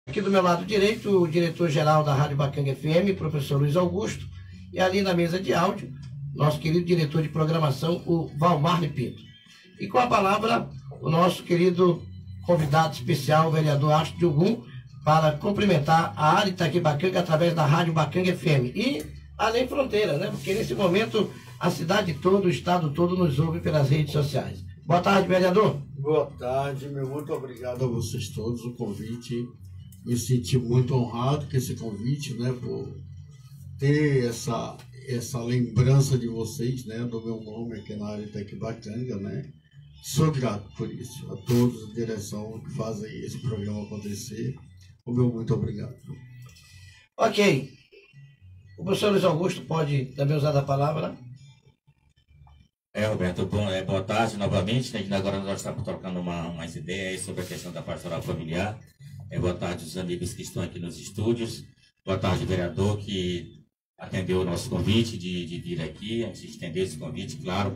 Aqui do meu lado direito, o diretor-geral da Rádio Bacanga FM, professor Luiz Augusto, e ali na mesa de áudio, nosso querido diretor de programação, o Valmar Pinto. E com a palavra, o nosso querido convidado especial, o vereador Astro de Ogum, para cumprimentar a área Itaquibacanga através da Rádio Bacanga FM. E além fronteira, né? Porque nesse momento a cidade toda, o estado todo nos ouve pelas redes sociais. Boa tarde, vereador. Boa tarde, muito obrigado a vocês todos, o convite. Me senti muito honrado com esse convite, né, por ter essa lembrança de vocês, né, do meu nome aqui na área Itaquibacanga, né. Sou grato por isso, a todos da direção que fazem esse programa acontecer. O meu muito obrigado. Ok. O professor Luiz Augusto pode também usar a palavra? Roberto, boa tarde novamente, né? Agora nós estamos trocando umas ideias sobre a questão da pastoral familiar. Boa tarde os amigos que estão aqui nos estúdios. Boa tarde, vereador, que atendeu o nosso convite de vir aqui. A gente estendeu esse convite, claro.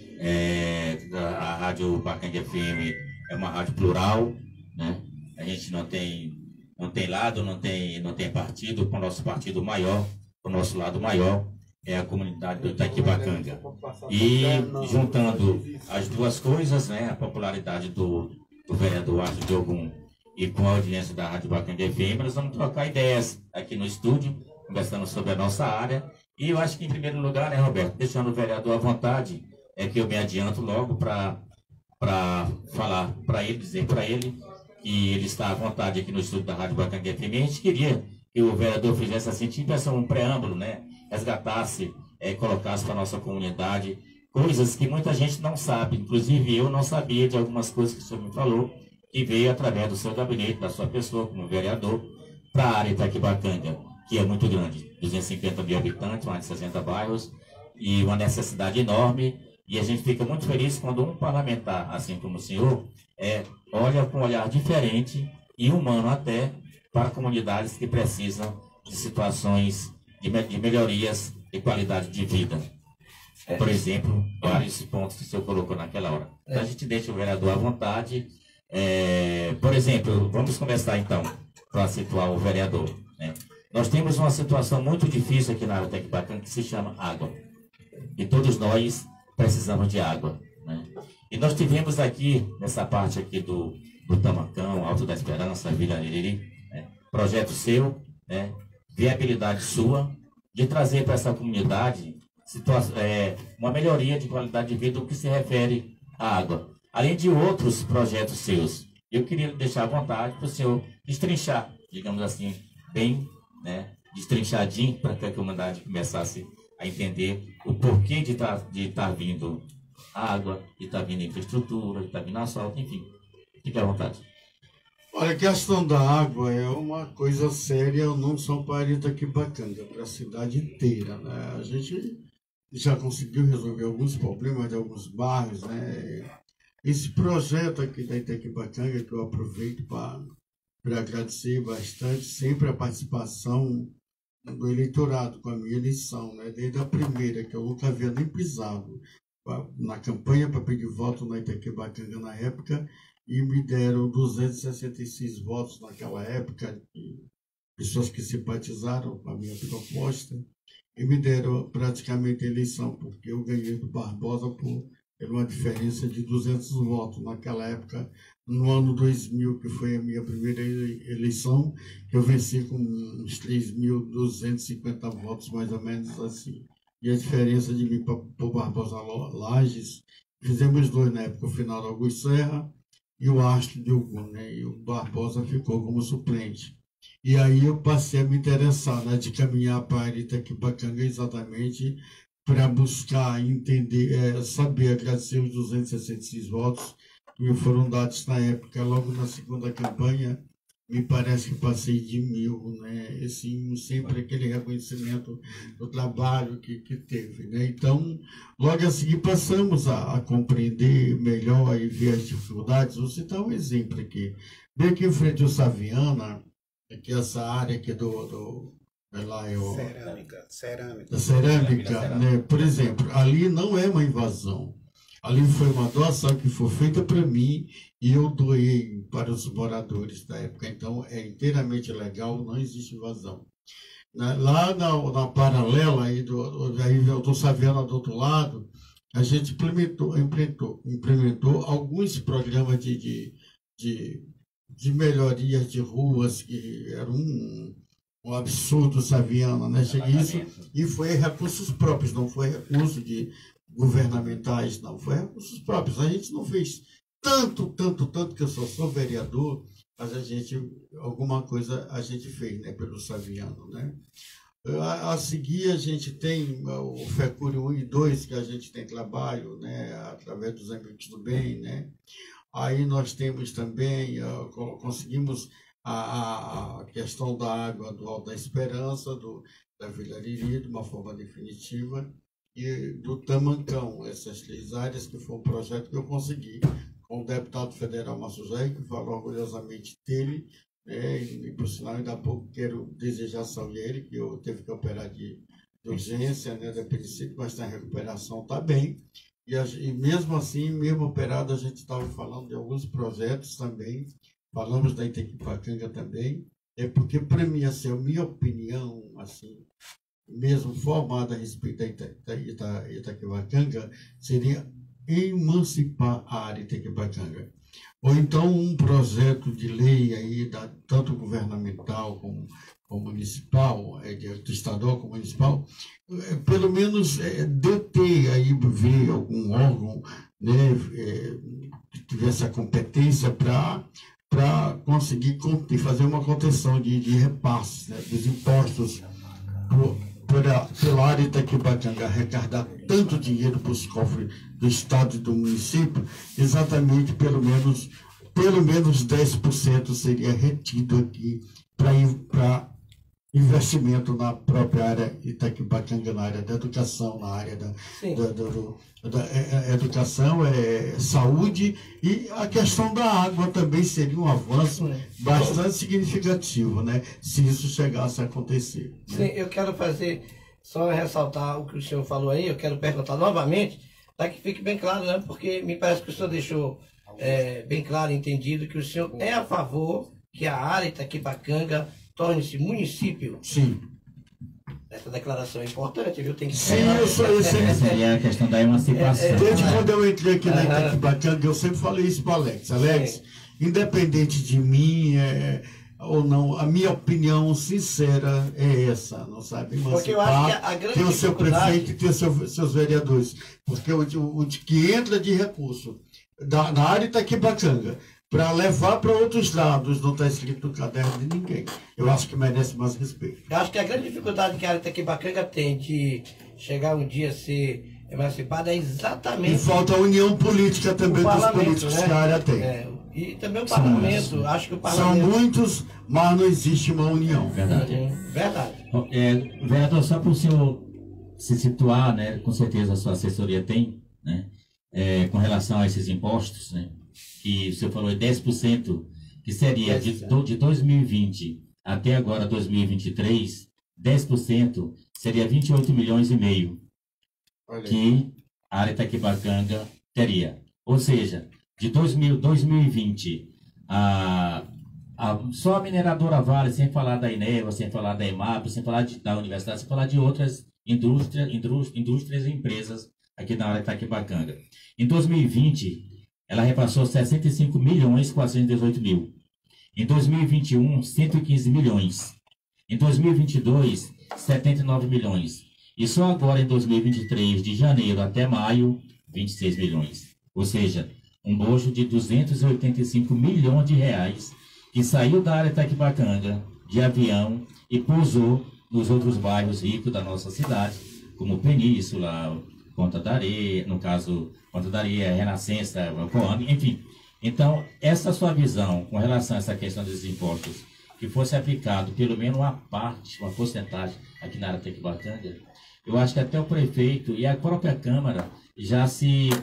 A Rádio Bacanga FM é uma rádio plural, né? A gente não tem lado, não tem partido. Com o nosso partido maior, o nosso lado maior é a comunidade do Itaquibacanga. E juntando as duas coisas, né, a popularidade do vereador Astro de Ogum e com a audiência da Rádio Bacanga FM, nós vamos trocar ideias aqui no estúdio, conversando sobre a nossa área. E eu acho que, em primeiro lugar, né, Roberto, deixando o vereador à vontade, que eu me adianto logo para falar para ele, dizer para ele que ele está à vontade aqui no estúdio da Rádio Bacanga FM. A gente queria que o vereador fizesse assim, tivesse um preâmbulo, né? Resgatasse, colocasse para a nossa comunidade coisas que muita gente não sabe, inclusive eu não sabia de algumas coisas que o senhor me falou, que veio através do seu gabinete, da sua pessoa como vereador, para a área Itaquibacanga, que é muito grande, 250 mil habitantes, mais de 60 bairros, e uma necessidade enorme, e a gente fica muito feliz quando um parlamentar, assim como o senhor, olha com um olhar diferente e humano até para comunidades que precisam de situações de melhorias de qualidade de vida. Por exemplo, vários pontos que o senhor colocou naquela hora. Então, a gente deixa o vereador à vontade. Por exemplo, vamos começar então, para situar o vereador, né? Nós temos uma situação muito difícil aqui na área Itaquibacanga que se chama água. E todos nós precisamos de água, né? E nós tivemos aqui, nessa parte aqui do Tamarcão, Alto da Esperança, Vila Liriri, né? Projeto seu, né? Viabilidade sua, de trazer para essa comunidade uma melhoria de qualidade de vida no que se refere à água, além de outros projetos seus. Eu queria deixar à vontade para o senhor destrinchar, digamos assim, bem, né, destrinchadinho, para que a comunidade começasse a entender o porquê de estar vindo água, de estar vindo infraestrutura, de estar vindo asfalto, enfim. Fique à vontade. Olha, a questão da água é uma coisa séria, não só para Itaquibacanga, para a cidade inteira, né? A gente já conseguiu resolver alguns problemas de alguns bairros, né? Esse projeto aqui da Itaquibacanga, que eu aproveito para agradecer bastante, sempre a participação do eleitorado com a minha eleição, né? Desde a primeira, que eu nunca havia nem pisado na campanha para pedir voto na Itaquibacanga na época, e me deram 266 votos naquela época, pessoas que simpatizaram com a minha proposta, e me deram praticamente a eleição, porque eu ganhei do Barbosa por uma diferença de 200 votos naquela época, no ano 2000, que foi a minha primeira eleição, que eu venci com uns 3.250 votos, mais ou menos assim. E a diferença de mim para o Barbosa Lages, fizemos dois na época, o final do Augusto Serra, e o Astro de Ogum, né? E o Barbosa ficou como suplente. E aí eu passei a me interessar, né, de caminhar para a Itaquibacanga exatamente para buscar entender, saber, agradecer os 266 votos que me foram dados na época. Logo na segunda campanha, me parece que passei de 1.000, né? Assim, sempre aquele reconhecimento do trabalho que teve, né? Então, logo a seguir passamos a compreender melhor e ver as dificuldades. Vou citar um exemplo aqui. Bem aqui em frente ao Saviana, aqui essa área aqui cerâmica, né? Por exemplo, ali não é uma invasão. Ali foi uma doação que foi feita para mim e eu doei para os moradores da época. Então, é inteiramente legal, não existe invasão. Lá na paralela aí do Saviana do outro lado, a gente implementou alguns programas de melhorias de ruas, que era um absurdo, Saviana, né? Isso, e foi recursos próprios, não foi recurso de governamentais, não, foi recursos próprios. A gente não fez tanto que eu sou vereador, mas alguma coisa a gente fez, né, pelo Saviano, né? A seguir, a gente tem o FECURE 1 e 2, que a gente tem trabalho, né, através dos Amigos do Bem, né? Aí nós temos também, conseguimos a questão da água do Alto da Esperança, da Vila Ariri, de uma forma definitiva, e do Tamancão, essas 3 áreas, que foi um projeto que eu consegui com o deputado federal Márcio Jair, que falou orgulhosamente dele, né, e por sinal, ainda há pouco quero desejar saúde a ele, que eu teve que operar de urgência, né, da princípio, mas está em recuperação, está bem. E mesmo assim, mesmo operado, a gente estava falando de alguns projetos também, falamos da Itaquibacanga também, porque para mim, assim, a minha opinião, assim, mesmo formada a respeito da Itaquibacanga, seria emancipar a área Itaquibacanga. Ou então um projeto de lei aí, tanto governamental como municipal, do estadual como municipal, pelo menos deter aí, ver algum órgão, né, que tivesse a competência para conseguir fazer uma contenção de repasses, né, dos impostos pela área de Itaquibacanga, arrecadar tanto dinheiro para os cofres do estado e do município, exatamente pelo menos 10% seria retido aqui para investimento na própria área Itaquibacanga, na área da educação, na área da educação, saúde, e a questão da água também seria um avanço bastante significativo, né, se isso chegasse a acontecer. Né? Sim, eu quero só ressaltar o que o senhor falou aí, eu quero perguntar novamente, para que fique bem claro, né, porque me parece que o senhor deixou bem claro e entendido que o senhor é a favor que a área Itaquibacanga torne-se município. Sim. Essa declaração é importante, viu? Tem que ser. Sim, eu sei. Essa aí é a questão da emancipação. Desde quando eu entrei aqui na Itaquibacanga, eu sempre falei isso para Alex. Alex, independente de mim ou não, a minha opinião sincera é essa, não sabe? Emancipar, porque eu acho que a grande ter o seu prefeito e ter seus vereadores. Porque o que entra de recurso na área Itaquibacanga, para levar para outros lados, não está escrito no caderno de ninguém. Eu acho que merece mais respeito. Eu acho que a grande dificuldade que a área Itaquibacanga tem de chegar um dia a ser emancipada é exatamente... E falta a união política também dos políticos, né, que a área tem. E também o parlamento, acho que o parlamento... São muitos, mas não existe uma união. Verdade. Verdade. Vereador, só para o senhor se situar, né, com certeza a sua assessoria tem, né, com relação a esses impostos, né, que o senhor falou 10%, que seria de 2020 até agora 2023, 10% seria 28 milhões e meio que a área Itaquibacanga teria. Ou seja, de 2020, só a mineradora Vale, sem falar da Eneva, sem falar da EMAP, sem falar da universidade, sem falar de outras indústrias e empresas aqui na área Itaquibacanga. Em 2020, ela repassou 65 milhões 418 mil. Em 2021, 115 milhões. Em 2022, 79 milhões. E só agora em 2023, de janeiro até maio, 26 milhões. Ou seja, um bojo de 285 milhões de reais que saiu da área Itaquibacanga de avião e pousou nos outros bairros ricos da nossa cidade, como Península, Ponta da Areia, no caso, Ponta da Areia, Renascença, Coambi, enfim. Então, essa sua visão com relação a essa questão dos impostos, que fosse aplicado pelo menos uma parte, uma porcentagem aqui na área Itaquibacanga, eu acho que até o prefeito e a própria Câmara já se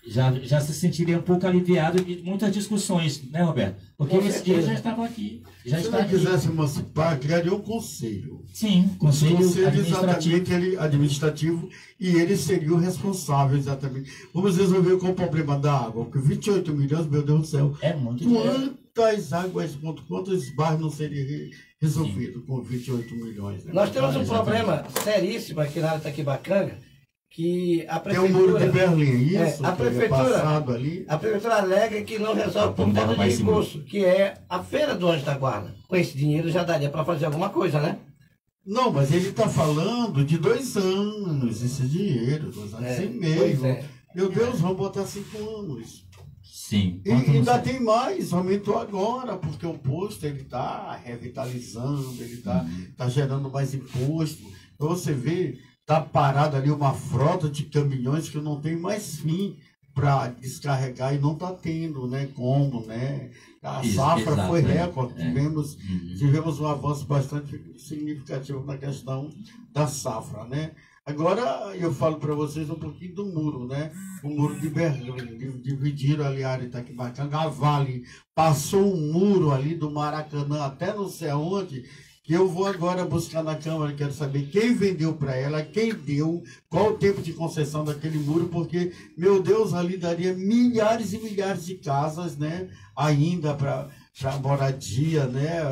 já se sentiria um pouco aliviado de muitas discussões, né, Roberto? Porque eles já estavam aqui. Já Se está não aqui. quisesse emancipar, criaria um conselho. Sim, conselho Exatamente administrativo. administrativo, e ele seria o responsável, exatamente. Vamos resolver com o problema da água, porque 28 milhões, meu Deus do céu, É muito dinheiro. quantas águas, quantos bairros não seriam resolvidos com 28 milhões? Né? Nós temos um Exatamente. problema seríssimo aqui na área de Itaquibacanga, que a Tem o muro de prefeitura... Berlim, isso? a que prefeitura- passado ali. A prefeitura alega que não resolve por Vamos falta de arrumar esse recurso, que é a Feira do Anjo da Guarda. Com esse dinheiro já daria para fazer alguma coisa, né? Não, mas ele está falando de 2 anos, esse dinheiro, 2 anos e meio. Pois é. Meu Deus, vamos botar 5 anos. Sim. E Quanto ainda não sei. tem mais, aumentou agora, porque o posto ele está revitalizando, ele está tá gerando mais imposto. Então você vê, está parado ali uma frota de caminhões que não tem mais fim para descarregar e não está tendo, né? Como, né? A safra Exato, foi é. recorde, É. tivemos um avanço bastante significativo na questão da safra, né? Agora eu falo para vocês um pouquinho do muro, né? O muro de Berlim, dividiram ali a área de Itaquibacanga, a Vale passou um muro ali do Maracanã até não sei aonde, que eu vou agora buscar na Câmara, quero saber quem vendeu para ela, quem deu, qual o tempo de concessão daquele muro, porque, meu Deus, ali daria milhares e milhares de casas, né? Ainda para moradia, né?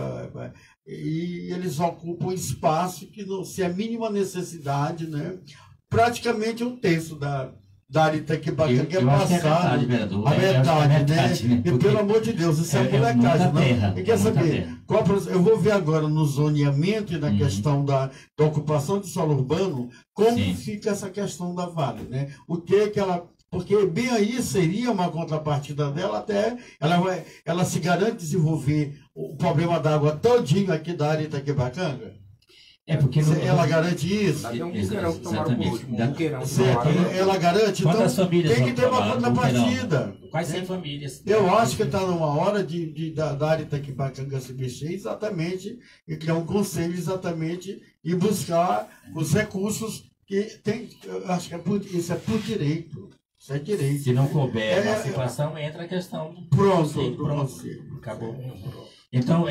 E eles ocupam espaço que não se é a mínima necessidade, né? Praticamente um terço da área de Itaquibacanga é Eu acho que é passado. metade, vereador. A Eu acho que é metade, né? E Porque pelo amor de Deus, isso é molecagem, muita não. terra, E quer muita saber? terra. Eu vou ver agora no zoneamento e na questão da ocupação de solo urbano, como Sim. fica essa questão da Vale, né? O que é que ela... Porque bem aí seria uma contrapartida dela, até ela se garante desenvolver o problema da água todinho aqui da área de Itaquibacanga? É porque Ela garante isso? Até um buqueirão que tomaram por Exatamente. último. Um buqueirão que Certo, tomaram. ela garante, então Quantas famílias tem que ter uma vão tomar contrapartida. Quase 100 famílias. Eu acho que está numa hora da área de Itaquibacanga se mexer exatamente, e criar um conselho exatamente, e buscar os recursos que tem. Eu acho que isso é por direito. Isso é direito. Se não couber na situação, entra a questão do Pronto, conselho, do pronto. conselho. Acabou. Então,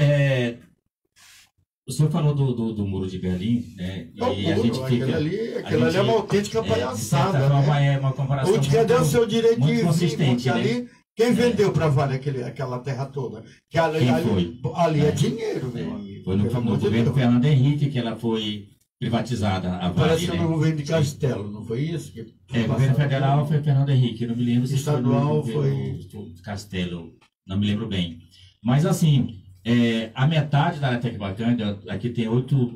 o senhor falou do Muro de Berlim, né? Não, E a gente fica... aquilo ali é uma autêntica de certa palhaçada, forma, né? é uma comparação Onde cadê o seu direito de muito vir? consistente, Porque né? ali, quem vendeu para Vale aquela terra toda? Que ali, Quem foi? ali é dinheiro, meu amigo. Foi no pelo amor de governo Deus. Fernando Henrique que ela foi privatizada, a Parece Vale, que né? no governo de Castelo, não foi isso? Que Governo passaram federal tudo? foi Fernando Henrique, eu não me lembro se Estadual foi no governo Castelo, não me lembro bem. Mas assim, a metade da área Itaquibacanga, aqui tem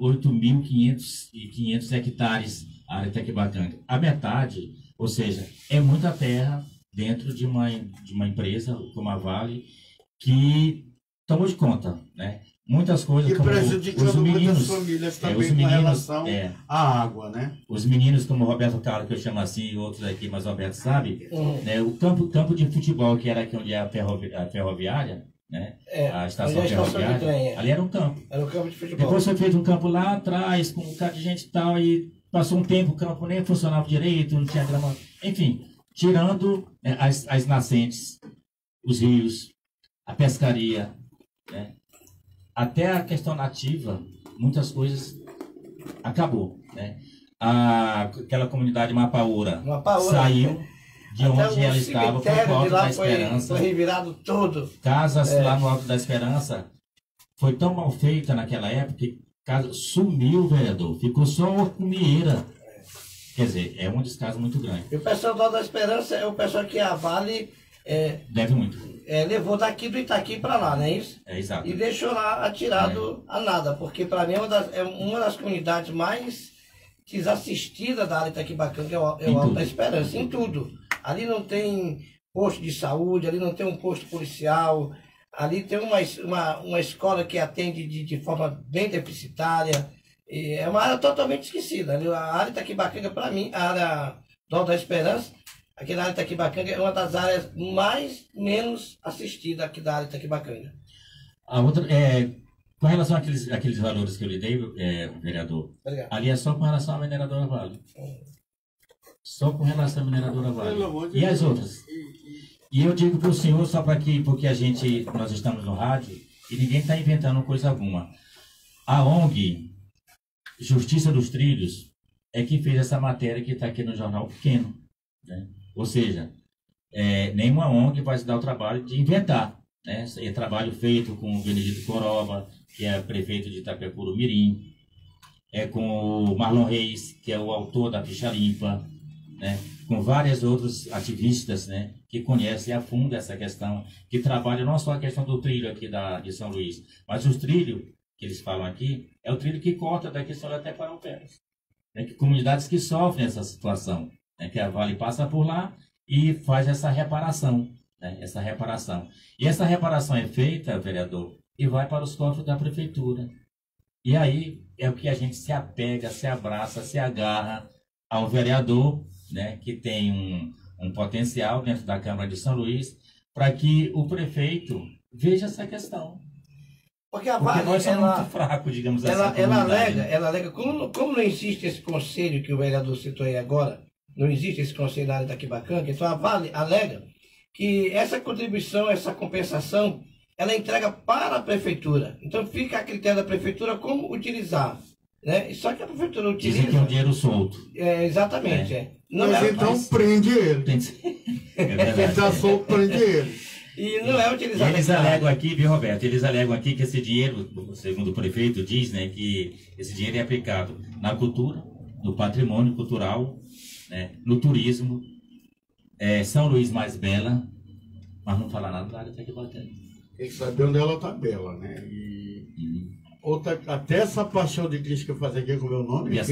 8.500 hectares a área Itaquibacanga. A metade, ou seja, é muita terra dentro de uma empresa como a Vale, que tomou de conta, né? Muitas coisas E como os prejudicando muitas meninos, famílias os também com meninos, relação à água, né? os meninos como o Roberto Carlos, que eu chamo assim, e outros aqui, mas o Roberto sabe, né? O campo de futebol, que era aqui onde é a ferroviária, né? A estação onde é a estação de ferroviária, trem, é. ali era um campo. Era o campo de futebol. Depois foi feito um campo lá atrás, com um bocado de gente e tal, e passou um tempo, o campo nem funcionava direito, não tinha grama. Enfim, tirando, né, as nascentes, os rios, a pescaria, né? Até a questão nativa, muitas coisas acabou, né? Aquela comunidade Mapaúra saiu de Até onde o ela estava, foi cemitério pro Alto de lá da Esperança. Foi revirado todo. Casas lá no Alto da Esperança foi tão mal feita naquela época que casa sumiu, vereador. Ficou só uma cumieira. Quer dizer, é um descaso muito grande. E o pessoal do Alto da Esperança é o pessoal que a Vale Deve muito. levou daqui do Itaqui para lá, não é isso? É exato. E deixou lá atirado a nada, porque para mim é uma das comunidades mais desassistidas da área de Itaquibacanga, é o Alto da Esperança, em tudo. Ali não tem posto de saúde, ali não tem um posto policial, ali tem uma escola que atende de forma bem deficitária. E é uma área totalmente esquecida. A área de Itaquibacanga, para mim, a área do Alto da Esperança, aqui na área de Itaquibacanga, é uma das áreas menos assistidas aqui da área de Itaquibacanga. A outra, com relação àqueles valores que eu lhe dei, vereador, Obrigado. ali é só com relação à mineradora Vale. Só com relação à mineradora Vale. E as outras? E eu digo para o senhor, só para que, porque nós estamos no rádio e ninguém está inventando coisa alguma. A ONG Justiça dos Trilhos é que fez essa matéria que está aqui no Jornal Pequeno, né? Ou seja, nenhuma ONG vai se dar o trabalho de inventar, né? É trabalho feito com o Benedito Coroba, que é prefeito de Itapecuru-Mirim, com o Marlon Reis, que é o autor da Ficha Limpa, né? Com vários outros ativistas, né, que conhecem a fundo essa questão, que trabalham não só a questão do trilho aqui de São Luís, mas os trilhos que eles falam aqui, é o trilho que corta daqui só até Paraupebas. Né, que comunidades que sofrem essa situação, né, que a Vale passa por lá e faz essa reparação, né, essa reparação. E essa reparação é feita, vereador, e vai para os cofres da prefeitura. E aí é o que a gente se apega, se abraça, se agarra ao vereador, né, que tem um potencial dentro da Câmara de São Luís, para que o prefeito veja essa questão. Porque a Vale, nós somos muito fracos, digamos assim. Ela alega, como não existe esse conselho que o vereador citou aí agora, não existe esse conselho na área da Quibacanga, então a Vale alega que essa contribuição, essa compensação, ela entrega para a prefeitura. Então fica a critério da prefeitura como utilizar. Né? Só que a prefeitura utiliza... Dizem que é um dinheiro solto. Exatamente. Não mas então prende ele. Quem está solto, prende ele. E não é utilizado. Eles alegam aqui, viu, Roberto? Eles alegam aqui que esse dinheiro, segundo o prefeito diz, né, que esse dinheiro é aplicado na cultura, no patrimônio cultural, né, no turismo, São Luís mais bela, mas não fala nada da área até que bacana. Tem que saber onde ela está bela, né? Outra, até essa paixão de Cristo que eu faço aqui com o meu nome, Via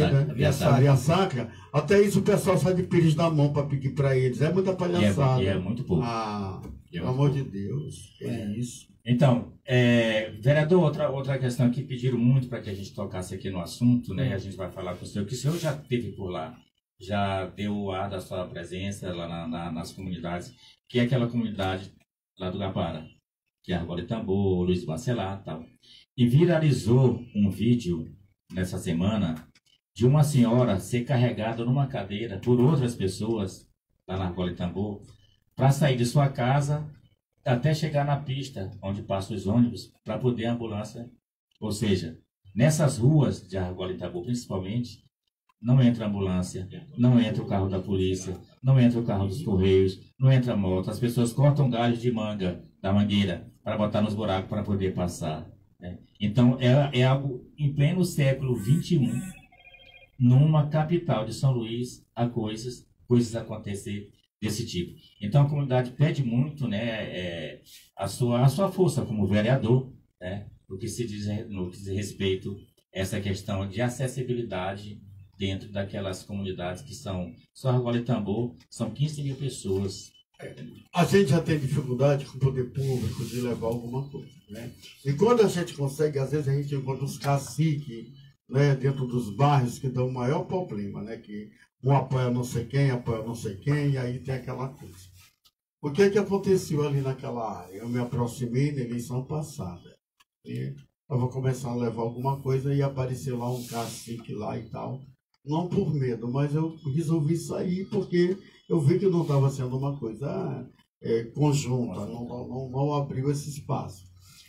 Sacra, até isso o pessoal sai de pires na mão para pedir para eles. É muita palhaçada. É muito pouco. Pelo amor de Deus, é isso. Então, vereador, outra questão que pediram muito para que a gente tocasse aqui no assunto, né? A gente vai falar com o senhor, que o senhor já esteve por lá, já deu o ar da sua presença lá nas comunidades, que é aquela comunidade lá do Gapara, que é Argola e Tambor, Luiz Bacelar e tal. E viralizou um vídeo nessa semana de uma senhora ser carregada numa cadeira por outras pessoas lá na Argola e Tambor para sair de sua casa até chegar na pista onde passam os ônibus para poder a ambulância. Ou seja, nessas ruas de Argola e Tambor principalmente, não entra ambulância, não entra o carro da polícia, não entra o carro dos correios, não entra moto. As pessoas cortam galhos de manga da mangueira para botar nos buracos para poder passar. Então, é algo em pleno século XXI, numa capital de São Luís, há coisas acontecer desse tipo. Então, a comunidade pede muito, né, a sua força como vereador, né, no que se diz respeito a essa questão de acessibilidade dentro daquelas comunidades que são só Argola e Tambor, são 15 mil pessoas. A gente já tem dificuldade com o poder público de levar alguma coisa, né? E quando a gente consegue, às vezes a gente encontra os caciques, né, dentro dos bairros que dão o maior problema, né? Que um apoia não sei quem, e aí tem aquela coisa. O que é que aconteceu ali naquela área? Eu me aproximei na eleição passada. E eu vou começar a levar alguma coisa e apareceu lá um cacique lá e tal. Não por medo, mas eu resolvi sair porque eu vi que não estava sendo uma coisa conjunta, não abriu esse espaço.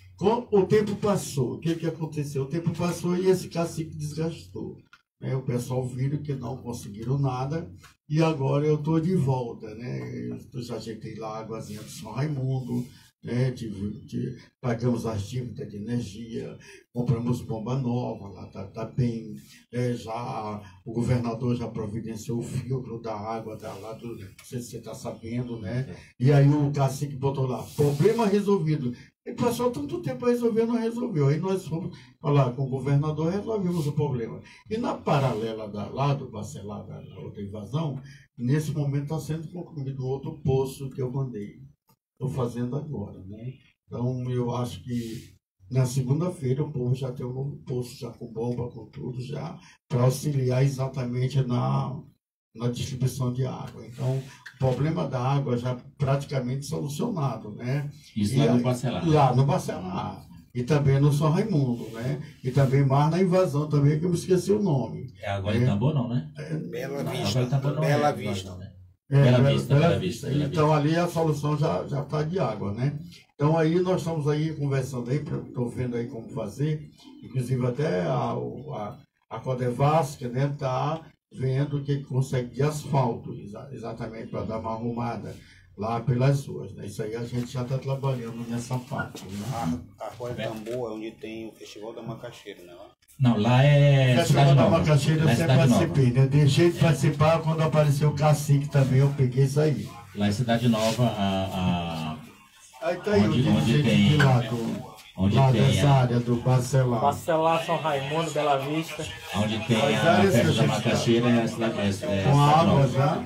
O tempo passou, o que aconteceu? O tempo passou e esse cacique desgastou. O pessoal viram que não conseguiram nada e agora eu estou de volta. Né? Eu já ajeitei lá a águazinha do São Raimundo, né? Pagamos as dívidas de energia, compramos bomba nova, lá tá bem. Já, o governador já providenciou o filtro da água lá do, não sei se você está sabendo, né? E aí o cacique botou lá, problema resolvido. E passou tanto tempo para resolver, não resolveu. Aí nós fomos falar com o governador, resolvemos o problema. E na paralela lá do Bacelar, da outra invasão, nesse momento está sendo concluído outro poço que eu mandei. Estou fazendo agora, né? Então, eu acho que na segunda-feira o povo já tem um novo posto, já com bomba, com tudo, já para auxiliar exatamente na distribuição de água. Então, o problema da água já praticamente solucionado, né? Isso lá no Bacelar. Lá no Bacelar. E também no São Raimundo, né? E também mais na invasão também, que eu me esqueci o nome. É agora em Tambor não, né? Bela Não, Vista. agora em Tambor não Bela é Vista. invasão, né? Bela Vista. Então ali a solução já está de água, né? Então aí nós estamos aí conversando aí, estou vendo aí como fazer, inclusive até a Codevasca, né, está vendo o que consegue de asfalto, exatamente para dar uma arrumada lá pelas ruas, né? Isso aí a gente já está trabalhando nessa parte, né? A Rua Tambor é onde tem o Festival da Macaxeira, né? Não, lá é Festival Cidade da Nova. Macaxeira eu Lá é sempre Cidade participei, Nova. né? Deixei de participar quando apareceu o cacique também, eu peguei isso aí. Lá é Cidade Nova, Aí tá aí o onde dirigente tem- de lá, onde lá tem dessa a- área do Bacelar. Bacelar, São Raimundo, Bela Vista. onde tem As a áreas que a festa da gente macaxeira é a cidade, Com Cidade água Nova. já.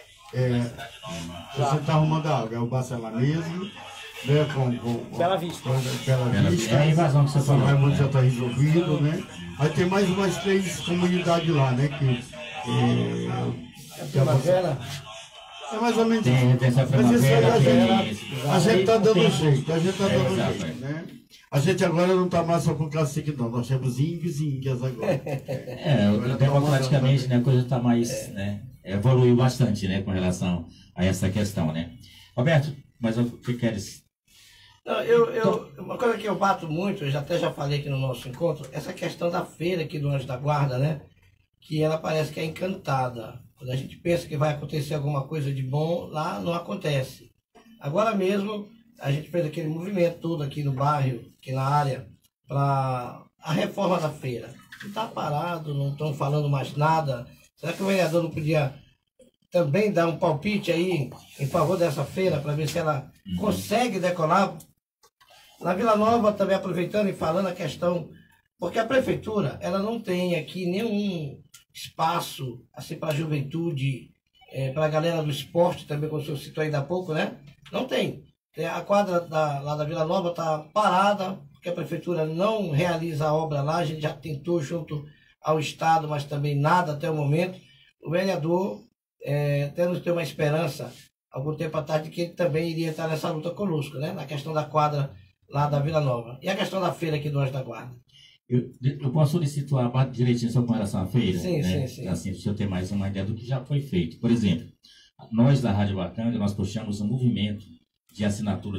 Você está arrumando a água, é o Bacelar mesmo, né? Com Bela Vista. Bela Vista. É a invasão que você São falou. Raimundo né? já está resolvido, né? Aí tem mais umas 3 comunidades lá, né? A primavera. É mais ou menos Tem essa Mas isso aí primavera a gente está dando tem- jeito, a gente está dando exato, jeito, né? A gente agora não está mais só com cacique, não. Nós temos índios e índias agora. Democraticamente, né, a coisa está mais, né, evoluiu bastante, né, com relação a essa questão, né. Roberto, mas o que queres? Não, uma coisa que eu bato muito, eu até já falei aqui no nosso encontro, essa questão da feira aqui do Anjo da Guarda, né? Que ela parece que é encantada. Quando a gente pensa que vai acontecer alguma coisa de bom, lá não acontece. Agora mesmo, a gente fez aquele movimento todo aqui no bairro, aqui na área, para a reforma da feira. Está parado, não estão falando mais nada. Será que o vereador não podia também dar um palpite aí em favor dessa feira, para ver se ela consegue decolar? Na Vila Nova, também aproveitando e falando a questão, porque a prefeitura, ela não tem aqui nenhum espaço assim para a juventude, para a galera do esporte também, como o senhor citou ainda há pouco, né? Não tem. A quadra lá da Vila Nova está parada, porque a prefeitura não realiza a obra lá, a gente já tentou junto ao Estado, mas também nada até o momento. O vereador até nos deu uma esperança, algum tempo atrás, de que ele também iria estar nessa luta conosco, né? Na questão da quadra lá da Vila Nova. E a questão da feira aqui do Anjo da Guarda? Eu posso lhe situar direitinho só com relação à feira? Sim, né? sim. Assim, para o senhor ter mais uma ideia do que já foi feito. Por exemplo, nós da Rádio Bacanga, nós puxamos um movimento de assinatura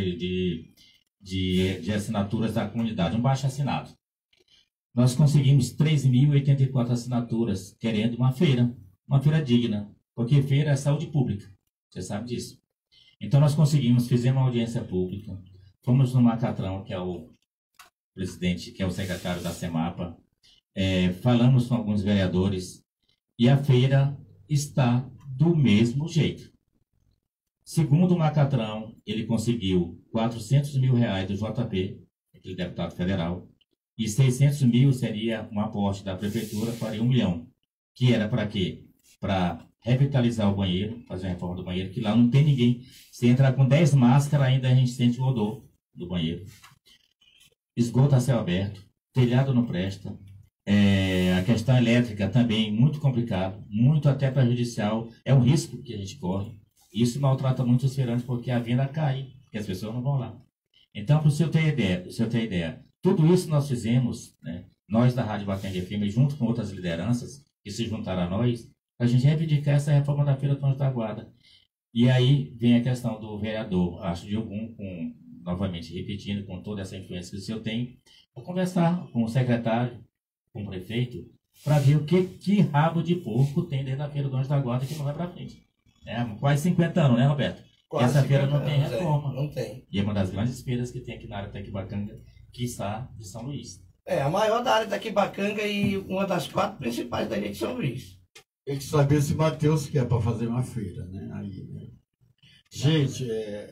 de assinaturas da comunidade, um baixo assinado. Nós conseguimos 3.084 assinaturas querendo uma feira digna, porque feira é saúde pública, você sabe disso. Então nós conseguimos, fizemos uma audiência pública, fomos no Macatrão, que é o presidente, que é o secretário da Semapa, falamos com alguns vereadores e a feira está do mesmo jeito. Segundo o Macatrão, ele conseguiu 400 mil reais do JP, aquele deputado federal, e 600 mil seria um aporte da prefeitura, faria 1 milhão. Que era para quê? Para revitalizar o banheiro, fazer a reforma do banheiro, que lá não tem ninguém. Se entrar com 10 máscaras, ainda a gente sente o odor do banheiro. Esgoto a céu aberto, telhado não presta. A questão elétrica também muito complicado, muito até prejudicial. É um risco que a gente corre. Isso maltrata muito os feirantes porque a venda cai, porque as pessoas não vão lá. Então, para o senhor ter ideia, tudo isso nós fizemos, né, nós da Rádio Bacanga FM, junto com outras lideranças que se juntaram a nós, para a gente reivindicar essa reforma da Feira do Anjo da Guarda. E aí vem a questão do vereador, acho de algum, novamente repetindo, com toda essa influência que o senhor tem, para conversar com o secretário, com o prefeito, para ver o que rabo de porco tem dentro da Feira do Anjo da Guarda que não vai para frente. Quase 50 anos, né, Roberto? Quase Essa feira 50 não tem anos, reforma. Não tem. E é uma das grandes feiras que tem aqui na área Taquibacanga, que está de São Luís. A maior da área daqui Bacanga e uma das 4 principais da ilha de São Luís. Tem que saber se Matheus quer para fazer uma feira, né? Aí, né? Gente,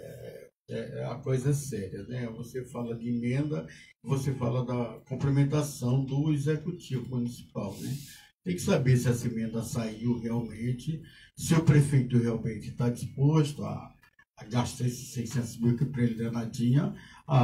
a coisa é séria, né? Você fala de emenda, você fala da complementação do executivo municipal, né? Tem que saber se essa emenda saiu realmente, se o prefeito realmente está disposto a gastar esses 600 mil que para ele danadinha.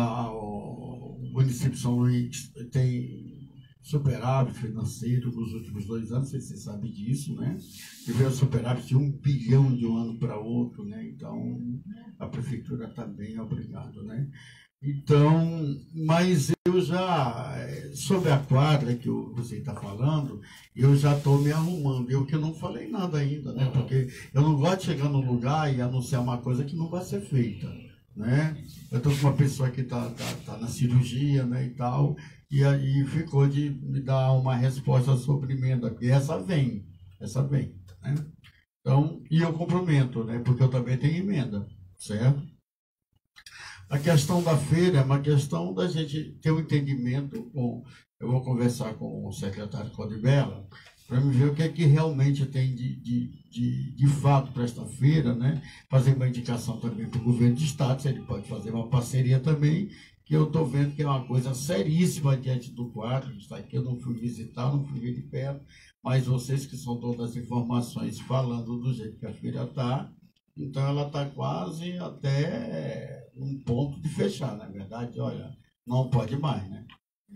O município de São Luís tem superávit financeiro nos últimos 2 anos, você sabe disso, né? Tivemos superávit de 1 bilhão de um ano para outro, né? Então, a prefeitura está bem obrigada, né? Então, mas eu já, sobre a quadra que você está falando, eu já estou me arrumando. Eu que não falei nada ainda, né? Porque eu não gosto de chegar num lugar e anunciar uma coisa que não vai ser feita, né? Eu estou com uma pessoa que tá na cirurgia, né, e tal, e aí ficou de me dar uma resposta sobre emenda, e essa vem, né? Então, e eu cumprimento, né? Porque eu também tenho emenda, certo? A questão da feira é uma questão da gente ter um entendimento com... Eu vou conversar com o secretário Codibella para me ver o que é que realmente tem de fato para esta feira, né? Fazer uma indicação também para o governo do estado, se ele pode fazer uma parceria também, que eu estou vendo que é uma coisa seríssima diante do quadro. Está aqui, eu não fui visitar, não fui ver de perto, mas vocês que são todas as informações falando do jeito que a feira está, então ela está quase até um ponto de fechar, na verdade, olha, não pode mais, né?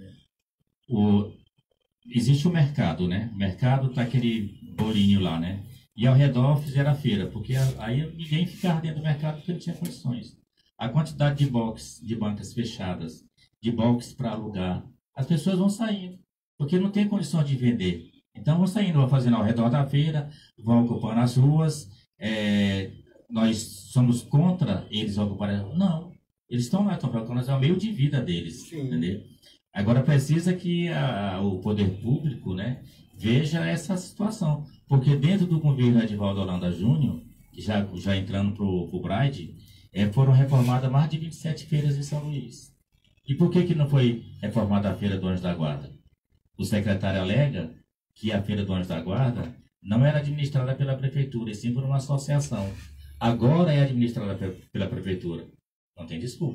Existe o mercado, né? O mercado está aquele bolinho lá, né? E ao redor fizeram a feira, porque aí ninguém ficava dentro do mercado porque não tinha condições. A quantidade de bancas fechadas, de box para alugar, as pessoas vão saindo, porque não tem condição de vender. Então vão saindo, vão fazendo ao redor da feira, vão ocupando as ruas. Nós somos contra eles ocuparem. Não, eles estão lá, estão colocando o meio de vida deles, entendeu? Agora precisa que o poder público, né, veja essa situação, porque dentro do governo Edivaldo Holanda Júnior, já entrando para o Braide, foram reformadas mais de 27 feiras em São Luís. E por que não foi reformada a Feira do Anjo da Guarda? O secretário alega que a Feira do Anjo da Guarda não era administrada pela prefeitura, e sim por uma associação. Agora é administrada pela prefeitura. Não tem desculpa.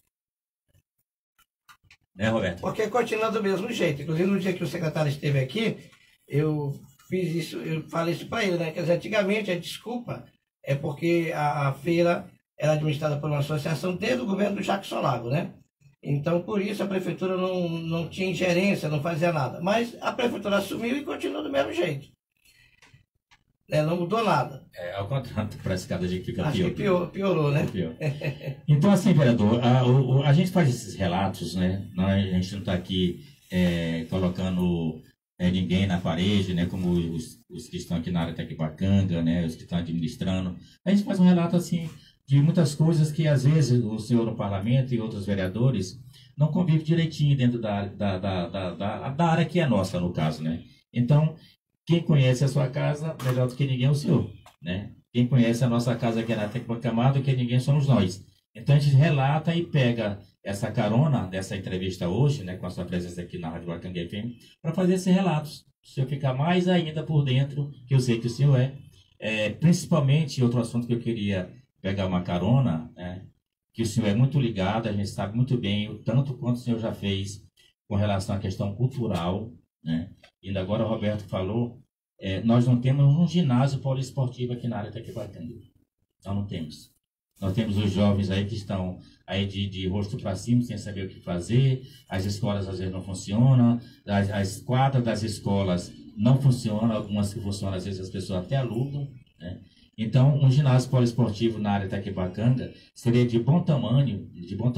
Né, Roberto? Porque continua do mesmo jeito. Inclusive, no dia que o secretário esteve aqui, eu fiz isso, eu falei isso para ele, né? Quer dizer, antigamente a desculpa é porque a feira era administrada por uma associação desde o governo do Jacques Solago, né? Então, por isso, a prefeitura não tinha ingerência, não fazia nada. Mas a prefeitura assumiu e continua do mesmo jeito. Não mudou nada. Ao contrário, parece que cada dia fica pior. Acho que piorou, né? Pior. Então, assim, vereador, a gente faz esses relatos, né? A gente não está aqui colocando ninguém na parede, né? Como os que estão aqui na área Tecpacanga, né? Os que estão administrando. A gente faz um relato, assim, de muitas coisas que, às vezes, o senhor no parlamento e outros vereadores não convivem direitinho dentro da área que é nossa, no caso, né? Então, quem conhece a sua casa, melhor do que ninguém é o senhor, né? Quem conhece a nossa casa aqui na Tecpacamada, do que ninguém somos nós. Então, a gente relata e pega essa carona dessa entrevista hoje, né, com a sua presença aqui na Rádio Bacanga FM, para fazer esses relatos. O senhor ficar mais ainda por dentro, que eu sei que o senhor principalmente, outro assunto que eu queria pegar uma carona, né, que o senhor é muito ligado, a gente sabe muito bem o tanto quanto o senhor já fez com relação à questão cultural, né? E ainda agora o Roberto falou, nós não temos um ginásio poliesportivo aqui na área Tecpacanga. Nós não temos. Nós temos os jovens aí que estão aí de rosto para cima, sem saber o que fazer, as escolas às vezes não funcionam, as quadras das escolas não funcionam, algumas que funcionam, às vezes as pessoas até alugam, né? Então, um ginásio poliesportivo na área Tecpacanga seria de bom tamanho,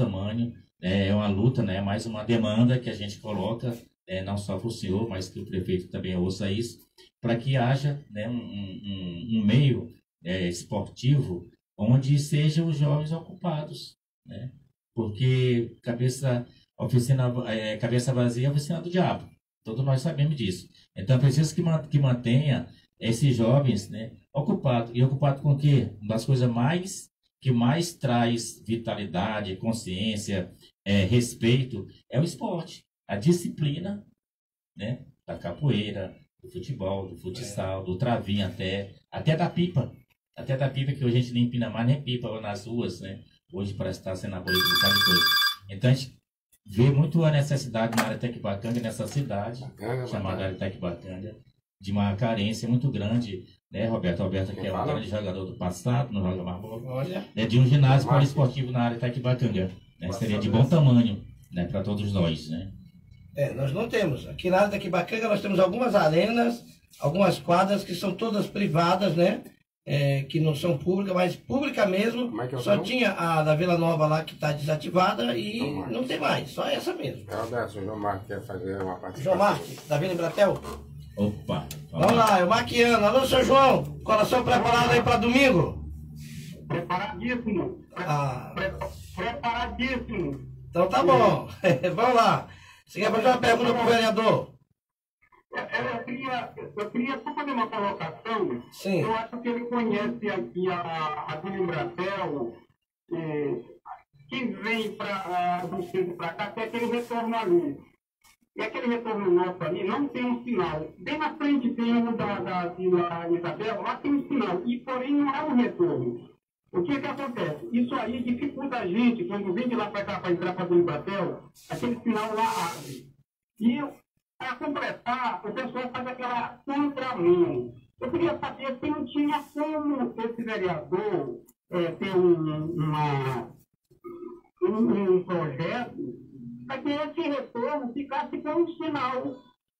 é uma luta, né? Mais uma demanda que a gente coloca, não só para o senhor, mas que o prefeito também ouça isso, para que haja, né, um meio esportivo onde sejam os jovens ocupados, né? Porque cabeça vazia é a oficina do diabo. Todos nós sabemos disso. Então, é preciso que mantenha esses jovens, né, ocupados. E ocupado com o quê? Uma das coisas que mais traz vitalidade, consciência, respeito, é o esporte. A disciplina, né, da capoeira, do futebol, do futsal, do travinho até da pipa. Até da pipa, que hoje a gente nem empina mais nem pipa nas ruas, né? Hoje parece estar sendo abolido um bocado de coisa. Então a gente vê muito a necessidade na área Tecpacanga, nessa cidade, chamada área Tecpacanga, de uma carência muito grande, né, Roberto? Roberto, que é um grande jogador do passado, não joga mais bola, de um ginásio poliesportivo na área Tecpacanga, né? Seria de bom tamanho, né, para todos nós, né? Nós não temos. Aqui na área Tecpacanga nós temos algumas arenas, algumas quadras que são todas privadas, né? que não são públicas, mas pública mesmo, só tinha a da Vila Nova lá que está desativada e não tem mais, só essa mesmo. O João Marques quer fazer uma participação. João Marques, da Vila Embratel? Opa! Vamos lá, é o Maquiano. Alô, seu João, coração preparado aí para domingo? Preparadíssimo. Preparadíssimo. Então tá bom, vamos lá. Você quer fazer uma pergunta para o vereador? Eu queria só fazer uma colocação. Sim. Eu acho que ele conhece aqui a Vila Embratel. Quem vem do centro para cá tem aquele retorno ali. E aquele retorno nosso ali não tem um sinal. Bem na frente tem um da Vila Isabel, lá tem um sinal. E porém não é um retorno. O que acontece? Isso aí dificulta a gente, quando vem de lá para cá para entrar para a Vila Embratel, aquele sinal lá abre. E para completar, o pessoal faz aquela contramão. Eu queria saber se não tinha como esse vereador ter um projeto para que esse retorno ficasse com um sinal.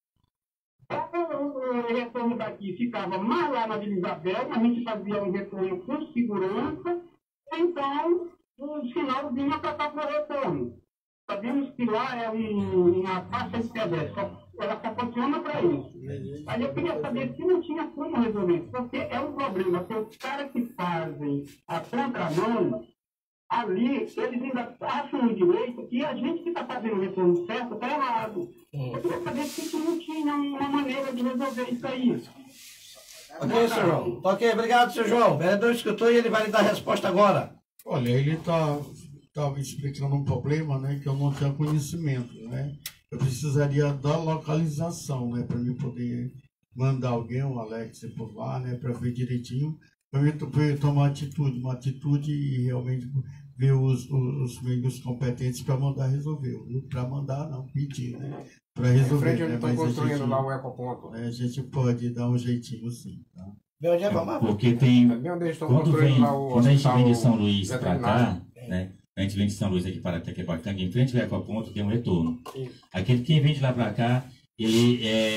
O retorno daqui ficava mais lá na Vila Isabel, a gente fazia um retorno com segurança, então o sinal vinha para cá para o retorno. Sabemos que lá é uma faixa de pedestre, ela só funciona para isso. Aí eu queria saber se não tinha como resolver isso, porque é um problema, porque os caras que fazem a contramão, ali, eles ainda acham o direito que a gente que está fazendo o retorno certo está errado. Eu queria saber se não tinha uma maneira de resolver isso aí. Ok, seu João. Ok, obrigado, seu João. O vereador escutou e ele vai lhe dar a resposta agora. Olha, ele estava explicando um problema, né, que eu não tinha conhecimento, né? Eu precisaria da localização, né, para me poder mandar alguém, o Alex, por lá, né, para ver direitinho, para eu tomar uma atitude e realmente ver os meios competentes para mandar resolver. Para mandar, não, pedir, né? Para resolver. Em frente onde estão construindo lá o ecoponto. A gente pode dar um jeitinho sim, tá? Porque tem. Quando a gente vem de São Luís para cá, veterinário. né? A gente vem de São Luís aqui para Tequebacanga, em frente ao ecoponto tem um retorno. Aquele que vem de lá para cá, ele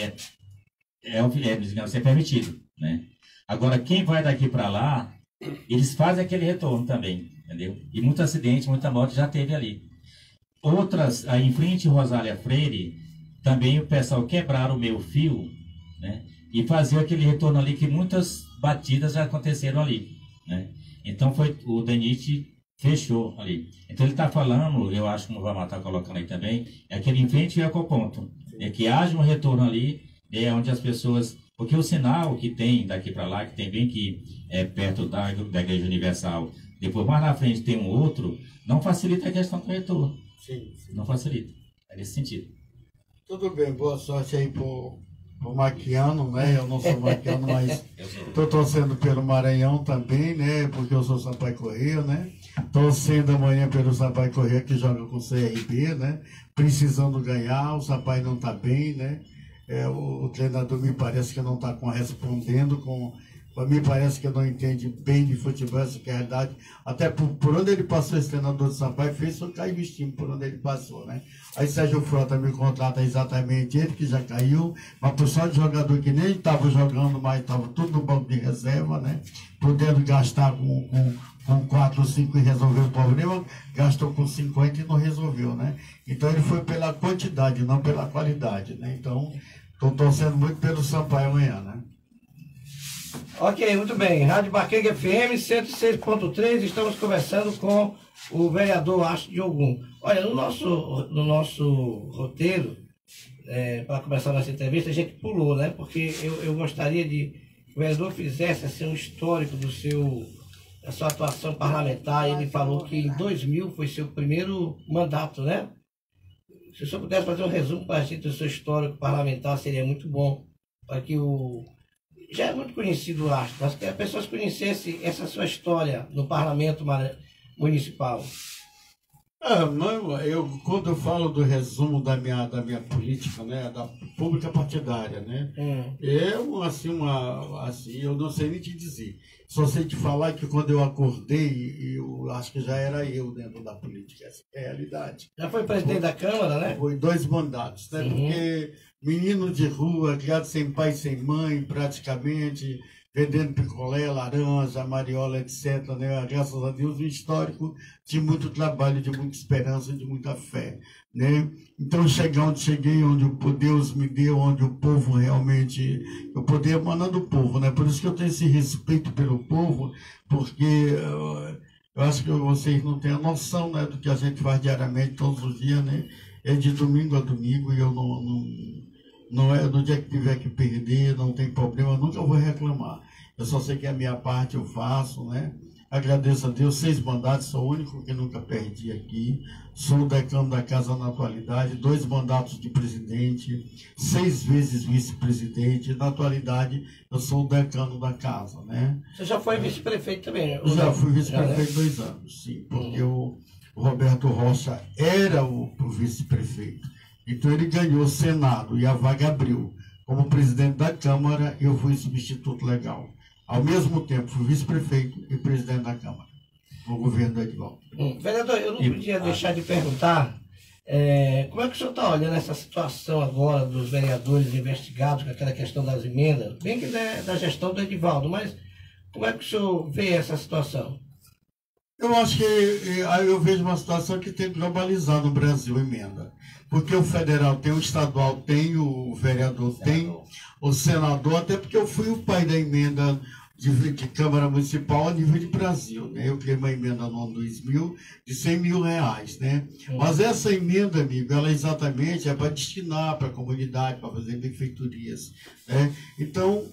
digamos, é permitido, né? Agora, quem vai daqui para lá, eles fazem aquele retorno também, entendeu? E muito acidente, muita morte já teve ali. Outras, aí em frente ao Rosália Freire, também o pessoal quebraram o meio fio, né? E fazer aquele retorno ali, que muitas batidas já aconteceram ali, né? Então, o DENIT fechou ali. Então, ele está falando, eu acho que o Vamar está colocando aí também, é aquele em frente ao ecoponto. É que haja um retorno ali, onde as pessoas... Porque o sinal que tem daqui para lá, que tem bem que perto da Igreja Universal, depois mais na frente tem um outro, não facilita a questão do retorno. Sim. Não facilita. É nesse sentido. Tudo bem, boa sorte aí pro Maquiano, né? Eu não sou Maquiano, mas estou torcendo pelo Maranhão também, né? Porque eu sou Sampaio Corrêa, né? Torcendo amanhã pelo Sampaio Corrêa, que joga com o CRB, né? Precisando ganhar, o Sampaio não está bem, né? O treinador me parece que não está correspondendo me parece que não entende bem de futebol, essa que é a verdade. Até por onde ele passou, esse treinador de Sampaio fez só cair vestindo por onde ele passou, né? Aí Sérgio Frota me contrata exatamente ele, que já caiu, mas por só de jogador que nem estava jogando, mas estava tudo no banco de reserva, né? Podendo gastar com 4 ou 5 e resolver o problema, gastou com 50 e não resolveu, né? Então ele foi pela quantidade, não pela qualidade, né? Então, estou torcendo muito pelo Sampaio amanhã, né? Ok, muito bem. Rádio Baquenga FM 106.3, estamos conversando com o vereador Astro de Ogum. Olha, no nosso roteiro, para começar nossa entrevista, a gente pulou, né? Porque eu gostaria que o vereador fizesse assim, um histórico da sua atuação parlamentar. Ele falou que em 2000 foi seu primeiro mandato, né? Se o senhor pudesse fazer um resumo para a gente do seu histórico parlamentar, seria muito bom, para que já é muito conhecido o Astro, mas que as pessoas conhecessem essa sua história no parlamento municipal. Quando eu falo do resumo da minha política, né, da pública partidária, né, eu não sei nem te dizer. Só sei te falar que quando eu acordei, eu acho que já era eu dentro da política, essa é a realidade. Já foi presidente da Câmara, né? Foi 2 mandatos, né, porque menino de rua, criado sem pai e sem mãe, praticamente, vendendo picolé, laranja, mariola, etc., né? Graças a Deus, um histórico de muito trabalho, de muita esperança, de muita fé, né? Então, chegar onde cheguei, onde Deus me deu, onde o povo realmente... O poder emana do povo, né? Por isso que eu tenho esse respeito pelo povo, porque eu acho que vocês não têm a noção, né, do que a gente faz diariamente, todos os dias, né? É de domingo a domingo, e eu não é no dia que tiver que perder, não tem problema, eu nunca vou reclamar. Eu só sei que a minha parte eu faço, né? Agradeço a Deus, 6 mandatos, sou o único que nunca perdi aqui. Sou o decano da casa na atualidade, 2 mandatos de presidente, 6 vezes vice-presidente. Na atualidade, eu sou o decano da casa, né? Você já foi vice-prefeito também? Já fui vice-prefeito 2 anos, sim, porque o Roberto Rocha era o vice-prefeito. Então ele ganhou o Senado e a vaga abriu. Como presidente da Câmara, eu fui substituto legal. Ao mesmo tempo, fui vice-prefeito e presidente da Câmara, no governo do Edivaldo. Vereador, eu não podia deixar de perguntar como é que o senhor está olhando essa situação agora dos vereadores investigados com aquela questão das emendas, bem que da gestão do Edivaldo, mas como é que o senhor vê essa situação? Eu acho que eu vejo uma situação que tem que globalizar no Brasil, emenda. Porque o federal tem, o estadual tem, o vereador tem, o senador, até porque eu fui o pai da emenda de Câmara Municipal a nível de Brasil, né? Eu criei uma emenda no ano 2000 de 100 mil reais, né? Mas essa emenda, amigo, ela exatamente é para destinar para a comunidade, para fazer benfeitorias, né? Então,